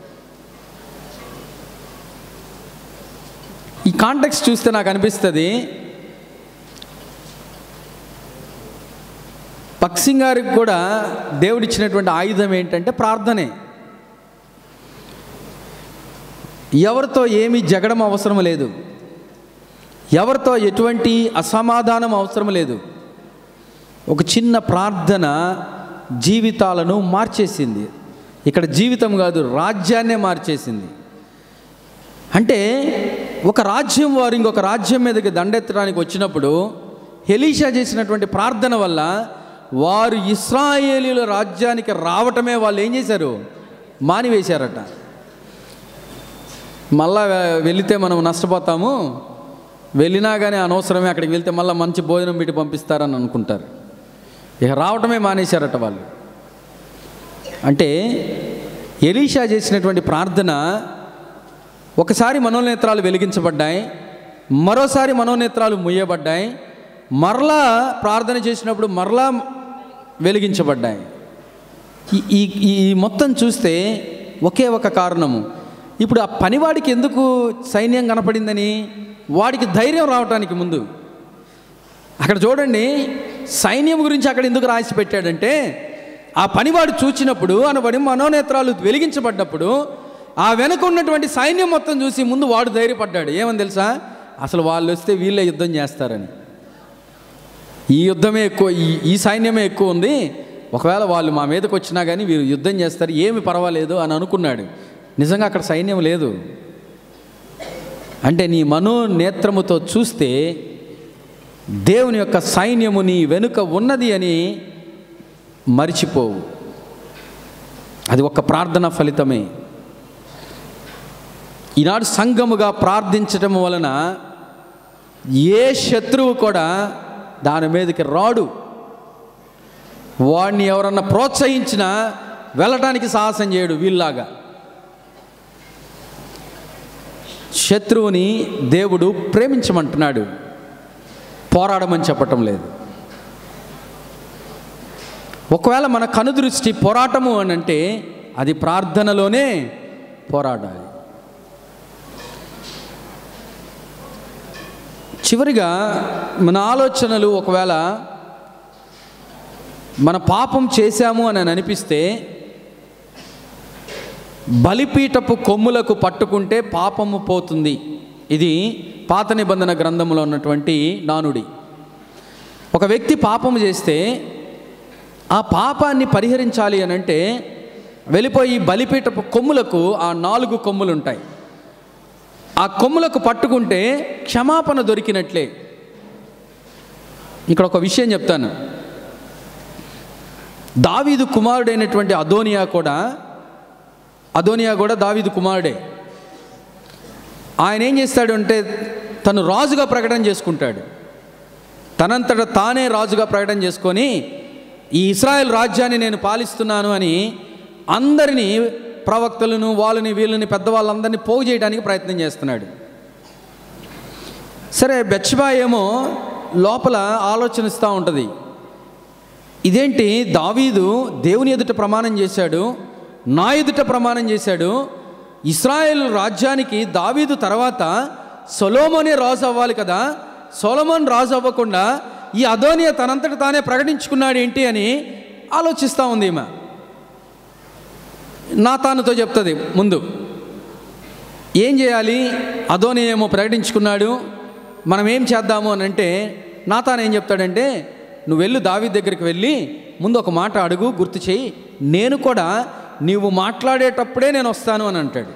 ఈ కాంటెక్స్ట్ చూస్తే నాకు అనిపిస్తుంది భక్సింగ్ గారికి కూడా దేవుడిచ్చినటువంటి ఆయుధం ఏంటంటే ప్రార్థనే. ఎవరితో ఏమీ జగడం అవసరం లేదు, ఎవరితో ఎటువంటి అసమాధానం అవసరం లేదు. ఒక చిన్న ప్రార్థన జీవితాలను మార్చేసింది. ఇక్కడ జీవితం కాదు, రాజ్యాన్నే మార్చేసింది. అంటే ఒక రాజ్యం వారు ఇంకొక రాజ్యం మీదకి దండెత్తడానికి వచ్చినప్పుడు ఎలీషా చేసినటువంటి ప్రార్థన వల్ల వారు ఇశ్రాయేలీల రాజ్యానికి రావటమే వాళ్ళు ఏం చేశారు, మానివేశారట. మళ్ళా వెళితే మనం నష్టపోతాము, వెళ్ళినా కానీ అనవసరమే, అక్కడికి వెళ్తే మళ్ళీ మంచి భోజనం పెట్టి పంపిస్తారని అనుకుంటారు. ఇక రావటమే మానేశారట వాళ్ళు. అంటే ఎలీషా చేసినటువంటి ప్రార్థన ఒకసారి మనోనేత్రాలు వెలిగించబడ్డాయి, మరోసారి మనోనేత్రాలు ముయ్యబడ్డాయి, మరలా ప్రార్థన చేసినప్పుడు మరలా వెలిగించబడ్డాయి. ఈ ఈ మొత్తం చూస్తే ఒకే ఒక కారణము. ఇప్పుడు ఆ పనివాడికి ఎందుకు సైన్యం కనపడిందని, వాడికి ధైర్యం రావటానికి ముందు. అక్కడ చూడండి, సైన్యం గురించి అక్కడ ఎందుకు రాసి పెట్టాడంటే ఆ పనివాడు చూచినప్పుడు అనబడి మనోనేత్రాలు వెలిగించబడ్డప్పుడు ఆ వెనుక ఉన్నటువంటి సైన్యం మొత్తం చూసి ముందు వాడు ధైర్యపడ్డాడు. ఏమని తెలుసా, అసలు వాళ్ళు వస్తే వీళ్ళే యుద్ధం చేస్తారని. ఈ యుద్ధమే ఎక్కువ, ఈ ఈ సైన్యమే ఎక్కువ ఉంది, ఒకవేళ వాళ్ళు మా మీదకి వచ్చినా కానీ వీరు యుద్ధం చేస్తారు, ఏమి పర్వాలేదు అని అనుకున్నాడు. నిజంగా అక్కడ సైన్యం లేదు. అంటే నీ మనోనేత్రముతో చూస్తే దేవుని యొక్క సైన్యము నీ వెనుక ఉన్నది అని మరిచిపోవు. అది ఒక ప్రార్థన ఫలితమే. ఈనాడు సంఘముగా ప్రార్థించటం వలన ఏ శత్రువు కూడా దాని మీదకి రాడు. వాడిని ఎవరన్నా ప్రోత్సహించినా వెళ్ళటానికి సాహసం చేయడు. వీళ్ళలాగా శత్రువుని దేవుడు ప్రేమించమంటున్నాడు, పోరాడమని చెప్పటం లేదు. ఒకవేళ మన కనుదృష్టి పోరాటము అని అంటే అది ప్రార్థనలోనే పోరాడాలి. చివరిగా మన ఆలోచనలు ఒకవేళ మన పాపం చేశాము అని అనిపిస్తే బలిపీఠపు కొమ్ములకు పట్టుకుంటే పాపము పోతుంది. ఇది పాత నిబంధన గ్రంథంలో ఉన్నటువంటి నానుడి. ఒక వ్యక్తి పాపము చేస్తే ఆ పాపాన్ని పరిహరించాలి అని అంటే వెళ్ళిపోయి బలిపీఠపు కొమ్ములకు ఆ నాలుగు కొమ్ములు ఉంటాయి, ఆ కొమ్ములకు పట్టుకుంటే క్షమాపణ దొరికినట్లే. ఇక్కడ ఒక విషయం చెప్తాను. దావీదు కుమారుడైనటువంటి అదోనియా కూడా అదోనియా కూడా దావీదు కుమారుడే. ఆయన ఏం చేస్తాడు అంటే తను రాజుగా ప్రకటన చేసుకుంటాడు. తనంతట తానే రాజుగా ప్రకటన చేసుకొని ఈ ఇశ్రాయేల్ రాజ్యాన్ని నేను పాలిస్తున్నాను అని అందరినీ, ప్రవక్తలను, వాళ్ళని వీళ్ళని, పెద్దవాళ్ళందరినీ పోగు చేయడానికి ప్రయత్నం చేస్తున్నాడు. సరే, బెత్షెబా ఏమో లోపల ఆలోచనిస్తూ ఉంటుంది, ఇదేంటి దావీదు దేవుని ఎదుట ప్రమాణం చేశాడు, నా ఎదుట ప్రమాణం చేశాడు, ఇశ్రాయేల్ రాజ్యానికి దావీదు తర్వాత సొలొమోనే రాజు అవ్వాలి కదా, సొలొమోన్ రాజు అవ్వకుండా ఈ అదోనియా తనంతట తానే ప్రకటించుకున్నాడు ఏంటి అని ఆలోచిస్తూ ఉంది ఈమె. నాతానుతో చెప్తుంది ముందు, ఏం చేయాలి, అదోనియా ఏమో ప్రకటించుకున్నాడు, మనం ఏం చేద్దాము అని అంటే నాతాను ఏం చెప్తాడంటే, నువ్వు వెళ్ళు దావీదు దగ్గరికి వెళ్ళి ముందు ఒక మాట అడుగు, గుర్తు చేయి, నేను కూడా నీవు మాట్లాడేటప్పుడే నేను వస్తాను అని అంటాడు.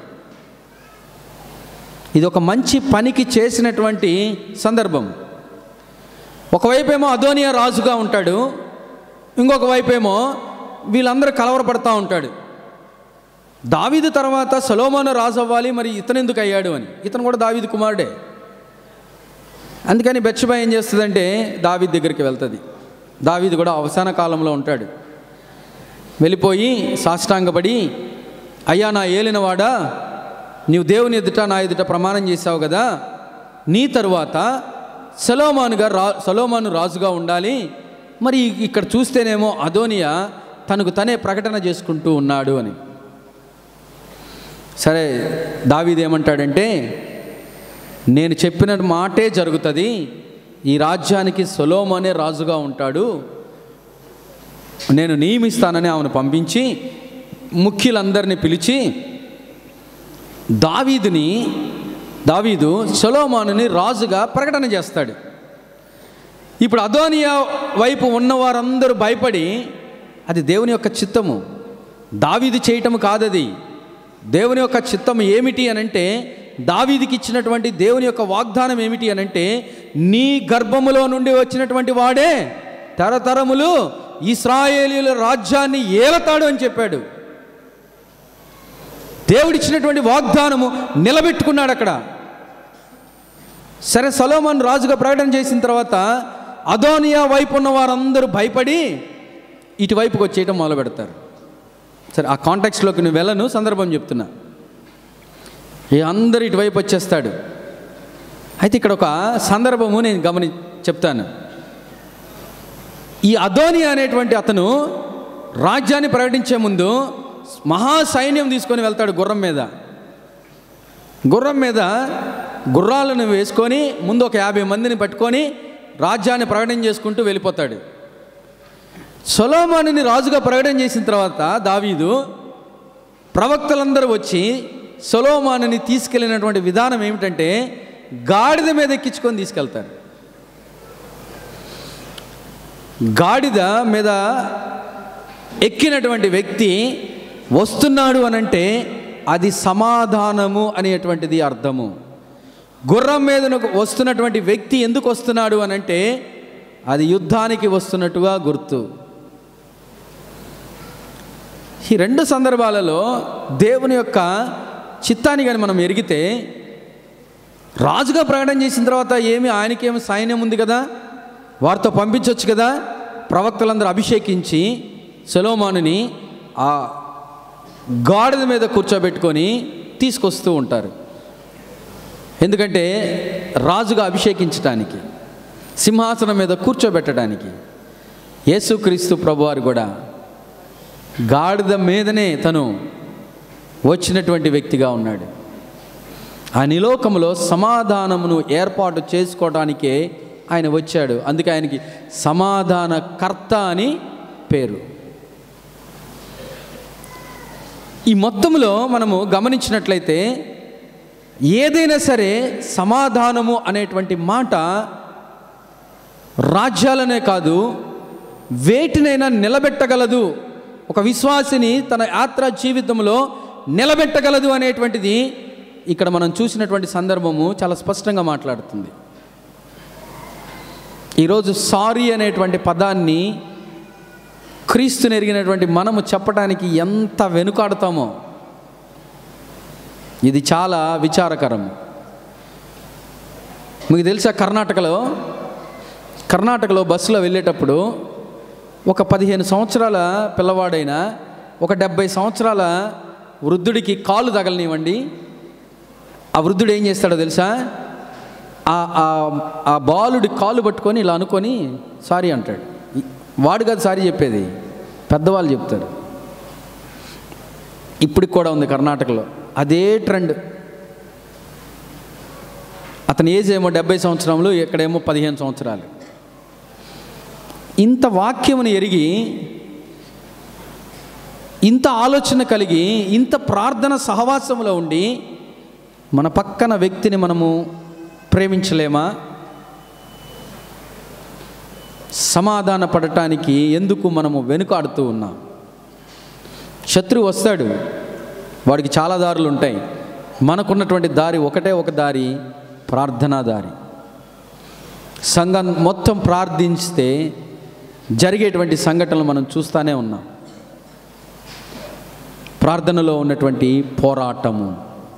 ఇది ఒక మంచి పనికి చేసినటువంటి సందర్భం. ఒకవైపేమో అదోనియా రాజుగా ఉంటాడు, ఇంకొక వైపేమో వీళ్ళందరూ కలవరపడతా ఉంటాడు. దావీదు తర్వాత సొలొమోను రాజు అవ్వాలి, మరి ఇతను ఎందుకు అయ్యాడు అని. ఇతను కూడా దావీదు కుమారుడే. అందుకని బెత్షెబా ఏం చేస్తుందంటే దావీదు దగ్గరికి వెళ్తుంది. దావీదు కూడా అవసాన కాలంలో ఉంటాడు. వెళ్ళిపోయి సాష్టాంగపడి, అయ్యా నా ఏలినవాడా, నీవు దేవుని ఎదుట నా ఎదుట ప్రమాణం చేశావు కదా, నీ తరువాత సొలొమోనుగా రా సొలొమోను రాజుగా ఉండాలి, మరి ఇక్కడ చూస్తేనేమో అదోనియా తనకు తనే ప్రకటన చేసుకుంటూ ఉన్నాడు అని. సరే, దావీదు ఏమంటాడంటే, నేను చెప్పిన మాటే జరుగుతుంది, ఈ రాజ్యానికి సొలొమోనే రాజుగా ఉంటాడు, నేను నియమిస్తానని ఆమెను పంపించి ముఖ్యులందరినీ పిలిచి దావీదుని దావీదు సొలొమోనుని రాజుగా ప్రకటన చేస్తాడు. ఇప్పుడు అదోనియా వైపు ఉన్నవారందరూ భయపడి, అది దేవుని యొక్క చిత్తము, దావీదు చేయటము కాదది. దేవుని యొక్క చిత్తం ఏమిటి అనంటే, దావీదుకి ఇచ్చినటువంటి దేవుని యొక్క వాగ్దానం ఏమిటి అనంటే, నీ గర్భములో నుండి వచ్చినటువంటి వాడే తరతరములు ఇశ్రాయేలీయుల రాజ్యాన్ని ఏలతాడు అని చెప్పాడు. దేవుడిచ్చినటువంటి వాగ్దానము నిలబెట్టుకున్నాడు అక్కడ. సరే, సొలొమోను రాజుగా ప్రకటన చేసిన తర్వాత అదోనియా వైపు ఉన్న వారందరూ భయపడి ఇటువైపుకి వచ్చేయటం మొదలు పెడతారు. సరే, ఆ కాంటాక్ట్స్లోకి నేను వెళ్ళను, సందర్భం చెప్తున్నా. ఈ అందరూ ఇటువైపు వచ్చేస్తాడు. అయితే ఇక్కడ ఒక సందర్భము నేను గమని చెప్తాను. ఈ అదోనియా అనేటువంటి అతను రాజ్యాన్ని ప్రకటించే ముందు మహా సైన్యం తీసుకొని వెళ్తాడు గుర్రం మీద. గుర్రం మీద గుర్రాలను వేసుకొని ముందు ఒక యాభై మందిని పట్టుకొని రాజ్యాన్ని ప్రకటన చేసుకుంటూ వెళ్ళిపోతాడు. సొలొమోనుని రాజుగా ప్రకటన చేసిన తర్వాత దావీదు ప్రవక్తలందరూ వచ్చి సొలొమోనుని తీసుకెళ్ళినటువంటి విధానం ఏమిటంటే, గాడిద మీద ఎక్కించుకొని తీసుకెళ్తారు. గాడిద మీద ఎక్కినటువంటి వ్యక్తి వస్తున్నాడు అనంటే అది సమాధానము అనేటువంటిది అర్థము. గుర్రం మీద వస్తున్నటువంటి వ్యక్తి ఎందుకు వస్తున్నాడు అనంటే అది యుద్ధానికి వస్తున్నట్టుగా గుర్తు. ఈ రెండు సందర్భాలలో దేవుని యొక్క చిత్తాన్ని కానీ మనం ఎరిగితే, రాజుగా ప్రకటన చేసిన తర్వాత ఏమి ఆయనకేమి సైన్యం ఉంది కదా, వారితో పంపించవచ్చు కదా. ప్రవక్తలందరూ అభిషేకించి సొలొమోనుని ఆ గాడిద మీద కూర్చోబెట్టుకొని తీసుకొస్తూ ఉంటారు. ఎందుకంటే రాజుగా అభిషేకించడానికి, సింహాసనం మీద కూర్చోబెట్టడానికి. యేసుక్రీస్తు ప్రభువారు కూడా గాడిద మీదనే తను వచ్చినటువంటి వ్యక్తిగా ఉన్నాడు. ఆ నిలోకములో సమాధానమును ఏర్పాటు చేసుకోవడానికే ఆయన వచ్చాడు. అందుకే ఆయనకి సమాధానకర్త అని పేరు. ఈ మొత్తంలో మనము గమనించినట్లయితే ఏదైనా సరే సమాధానము అనేటువంటి మాట రాజ్యాలనే కాదు, వేటినైనా నిలబెట్టగలదు. ఒక విశ్వాసిని తన యాత్ర జీవితంలో నిలబెట్టగలదు అనేటువంటిది ఇక్కడ మనం చూసినటువంటి సందర్భము చాలా స్పష్టంగా మాట్లాడుతుంది. ఈరోజు సారీ అనేటువంటి పదాన్ని క్రీస్తుని ఎరిగినటువంటి మనము చెప్పడానికి ఎంత వెనుకాడుతామో ఇది చాలా విచారకరం. మీకు తెలుసా, కర్ణాటకలో కర్ణాటకలో బస్సులో వెళ్ళేటప్పుడు ఒక పదిహేను సంవత్సరాల పిల్లవాడైన ఒక డెబ్భై సంవత్సరాల వృద్ధుడికి కాలు తగలనివ్వండి, ఆ వృద్ధుడు ఏం చేస్తాడో తెలుసా? ఆ బాలుడి కాలు పట్టుకొని ఇలా అనుకొని సారీ అంటాడు. వాడు కాదు సారీ చెప్పేది, పెద్దవాళ్ళు చెప్తారు. ఇప్పటికి కూడా ఉంది కర్ణాటకలో అదే ట్రెండ్. అతని ఏజ్ ఏమో డెబ్బై సంవత్సరాలు, ఇక్కడేమో పదిహేను సంవత్సరాలు. ఇంత వాక్యమును ఎరిగి, ఇంత ఆలోచన కలిగి, ఇంత ప్రార్థన సహవాసంలో ఉండి మన పక్కన వ్యక్తిని మనము ప్రేమించలేమా? సమాధాన పడటానికి ఎందుకు మనము వెనుకాడుతూ ఉన్నాం? శత్రువు వస్తాడు, వాడికి చాలా దారులు ఉంటాయి. మనకున్నటువంటి దారి ఒకటే ఒక దారి, ప్రార్థనా దారి. సంఘం మొత్తం ప్రార్థించితే జరిగేటువంటి సంఘటనలు మనం చూస్తూనే ఉన్నాం. ప్రార్థనలో ఉన్నటువంటి పోరాటము.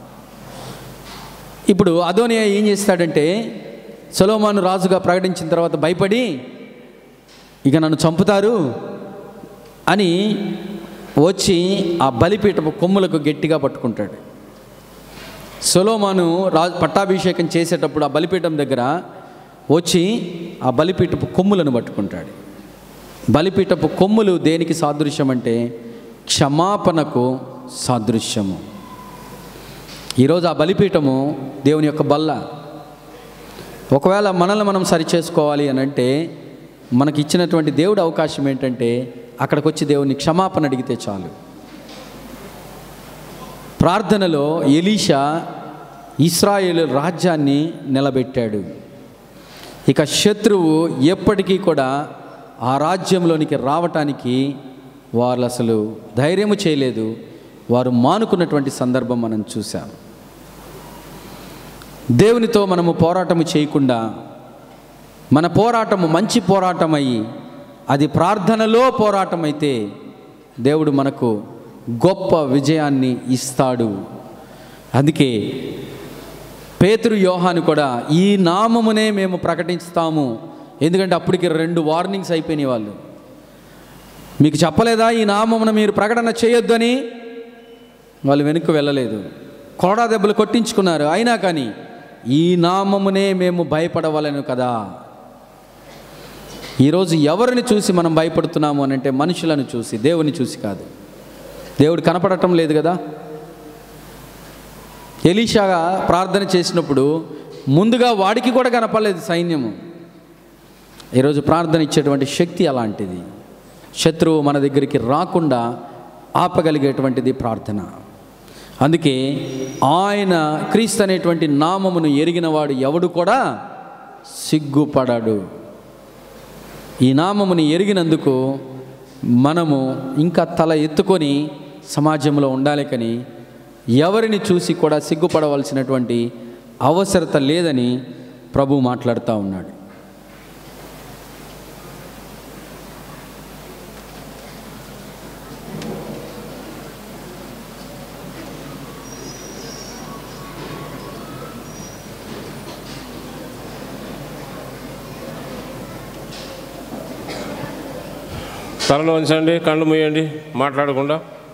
ఇప్పుడు అదోనియా ఏం చేస్తాడంటే, సొలొమోను రాజుగా ప్రకటించిన తర్వాత భయపడి ఇక నన్ను చంపుతారు అని వచ్చి ఆ బలిపీఠపు కొమ్ములకు గట్టిగా పట్టుకుంటాడు. సొలొమోను రాజు పట్టాభిషేకం చేసేటప్పుడు ఆ బలిపీఠం దగ్గర వచ్చి ఆ బలిపీఠపు కొమ్ములను పట్టుకుంటాడు. బలిపీఠపు కొమ్ములు దేనికి సాదృశ్యం అంటే క్షమాపణకు సాదృశ్యము. ఈరోజు ఆ బలిపీఠము దేవుని యొక్క బల్ల. ఒకవేళ మనల్ని మనం సరిచేసుకోవాలి అని అంటే మనకి ఇచ్చినటువంటి దేవుడు అవకాశం ఏంటంటే అక్కడికి వచ్చి దేవుని క్షమాపణ అడిగితే చాలు. ప్రార్థనలో ఎలీషా ఇశ్రాయేలు రాజ్యాన్ని నిలబెట్టాడు. ఇక శత్రువు ఎప్పటికీ కూడా ఆ రాజ్యంలోనికి రావటానికి వాళ్ళు అసలు ధైర్యము చేయలేదు. వారు మానుకున్నటువంటి సందర్భం మనం చూసాం. దేవునితో మనము పోరాటము చేయకుండా, మన పోరాటము మంచి పోరాటం అయ్యి అది ప్రార్థనలో పోరాటం అయితే దేవుడు మనకు గొప్ప విజయాన్ని ఇస్తాడు. అందుకే పేతురు యోహాను కూడా ఈ నామమునే మేము ప్రకటిస్తాము. ఎందుకంటే అప్పటికి రెండు వార్నింగ్స్ అయిపోయినాయి. వాళ్ళు మీకు చెప్పలేదా ఈ నామమును మీరు ప్రకటన చేయొద్దని? వాళ్ళు వెనుక వెళ్ళలేదు, కోడా దెబ్బలు కొట్టించుకున్నారు. అయినా కానీ ఈ నామమునే మేము భయపడవలను కదా. ఈరోజు ఎవరిని చూసి మనం భయపడుతున్నాము అని అంటే మనుషులను చూసి, దేవుని చూసి కాదు. దేవుడు కనపడటం లేదు కదా. ఎలీషాగా ప్రార్థన చేసినప్పుడు ముందుగా వాడికి కూడా కనపడలేదు సైన్యము. ఈరోజు ప్రార్థన ఇచ్చేటువంటి శక్తి అలాంటిది. శత్రువు మన దగ్గరికి రాకుండా ఆపగలిగేటువంటిది ప్రార్థన. అందుకే ఆయన క్రీస్తు అనేటువంటి నామమును ఎరిగినవాడు ఎవడు కూడా సిగ్గుపడాడు. ఈ నామముని ఎరిగినందుకు మనము ఇంకా తల ఎత్తుకొని సమాజంలో ఉండాలి, కానీ ఎవరిని చూసి కూడా సిగ్గుపడవలసినటువంటి అవసరత లేదని ప్రభు మాట్లాడుతూ ఉన్నాడు. తలలో ఉంచండి, కళ్ళు మూయండి, మాట్లాడకుండా.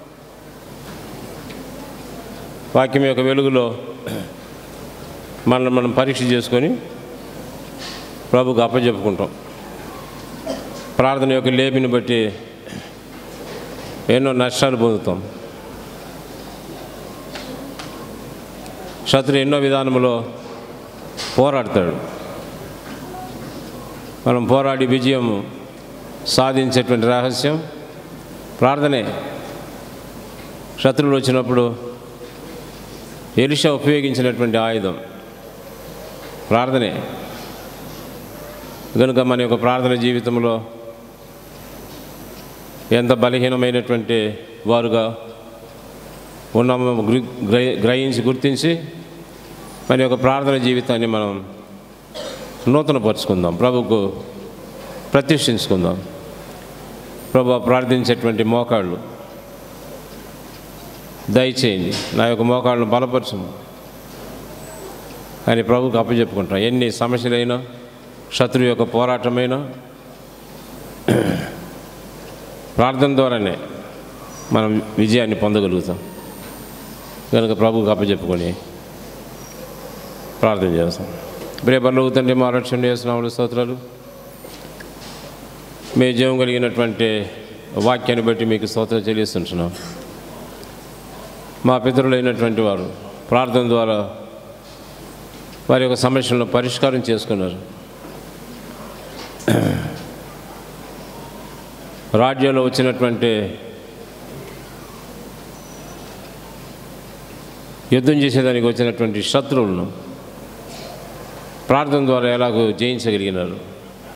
వాక్యం యొక్క వెలుగులో మనల్ని మనం పరీక్ష చేసుకొని ప్రభుకు అప్పచెప్పుకుంటాం. ప్రార్థన యొక్క లేమిని బట్టి ఎన్నో నష్టాలు పొందుతాం. శత్రు ఎన్నో విధానంలో పోరాడతాడు. మనం పోరాడి విజయం సాధించేటువంటి రహస్యం ప్రార్థనే. శత్రువులు వచ్చినప్పుడు ఎలీషా ఉపయోగించినటువంటి ఆయుధం ప్రార్థనే. కనుక మన యొక్క ప్రార్థన జీవితంలో ఎంత బలహీనమైనటువంటి వారుగా ఉన్నామో గ్రహించి గుర్తించి మన యొక్క ప్రార్థన జీవితాన్ని మనం నూతనపరుచుకుందాం, ప్రభుకు ప్రతిష్ఠించుకుందాం. ప్రభు ప్రార్థించేటువంటి మోకాళ్ళు దయచేయండి, నా యొక్క మోకాళ్ళను బలపరచము అని ప్రభుకు అప్పచెప్పుకుంటాం. ఎన్ని సమస్యలైనా, శత్రువు యొక్క పోరాటమైనా ప్రార్థన ద్వారానే మనం విజయాన్ని పొందగలుగుతాం. కనుక ప్రభుకు అప్పచెప్పుకొని ప్రార్థన చేస్తాం. ప్రియ పరలోక తండ్రి, మా రక్షణ చేస్తున్నాము స్తోత్రాలు. మీ జీవం కలిగినటువంటి వాక్యాన్ని బట్టి మీకు స్తోత్రాలు చెల్లిస్తుంటున్నాం. మా పితరులైనటువంటి వారు ప్రార్థన ద్వారా వారి యొక్క సమస్యలను పరిష్కారం చేసుకున్నారు. రాజ్యంలో వచ్చినటువంటి యుద్ధం చేసేదానికి వచ్చినటువంటి శత్రువులను ప్రార్థన ద్వారా ఎలాగో జయించగలిగినారు.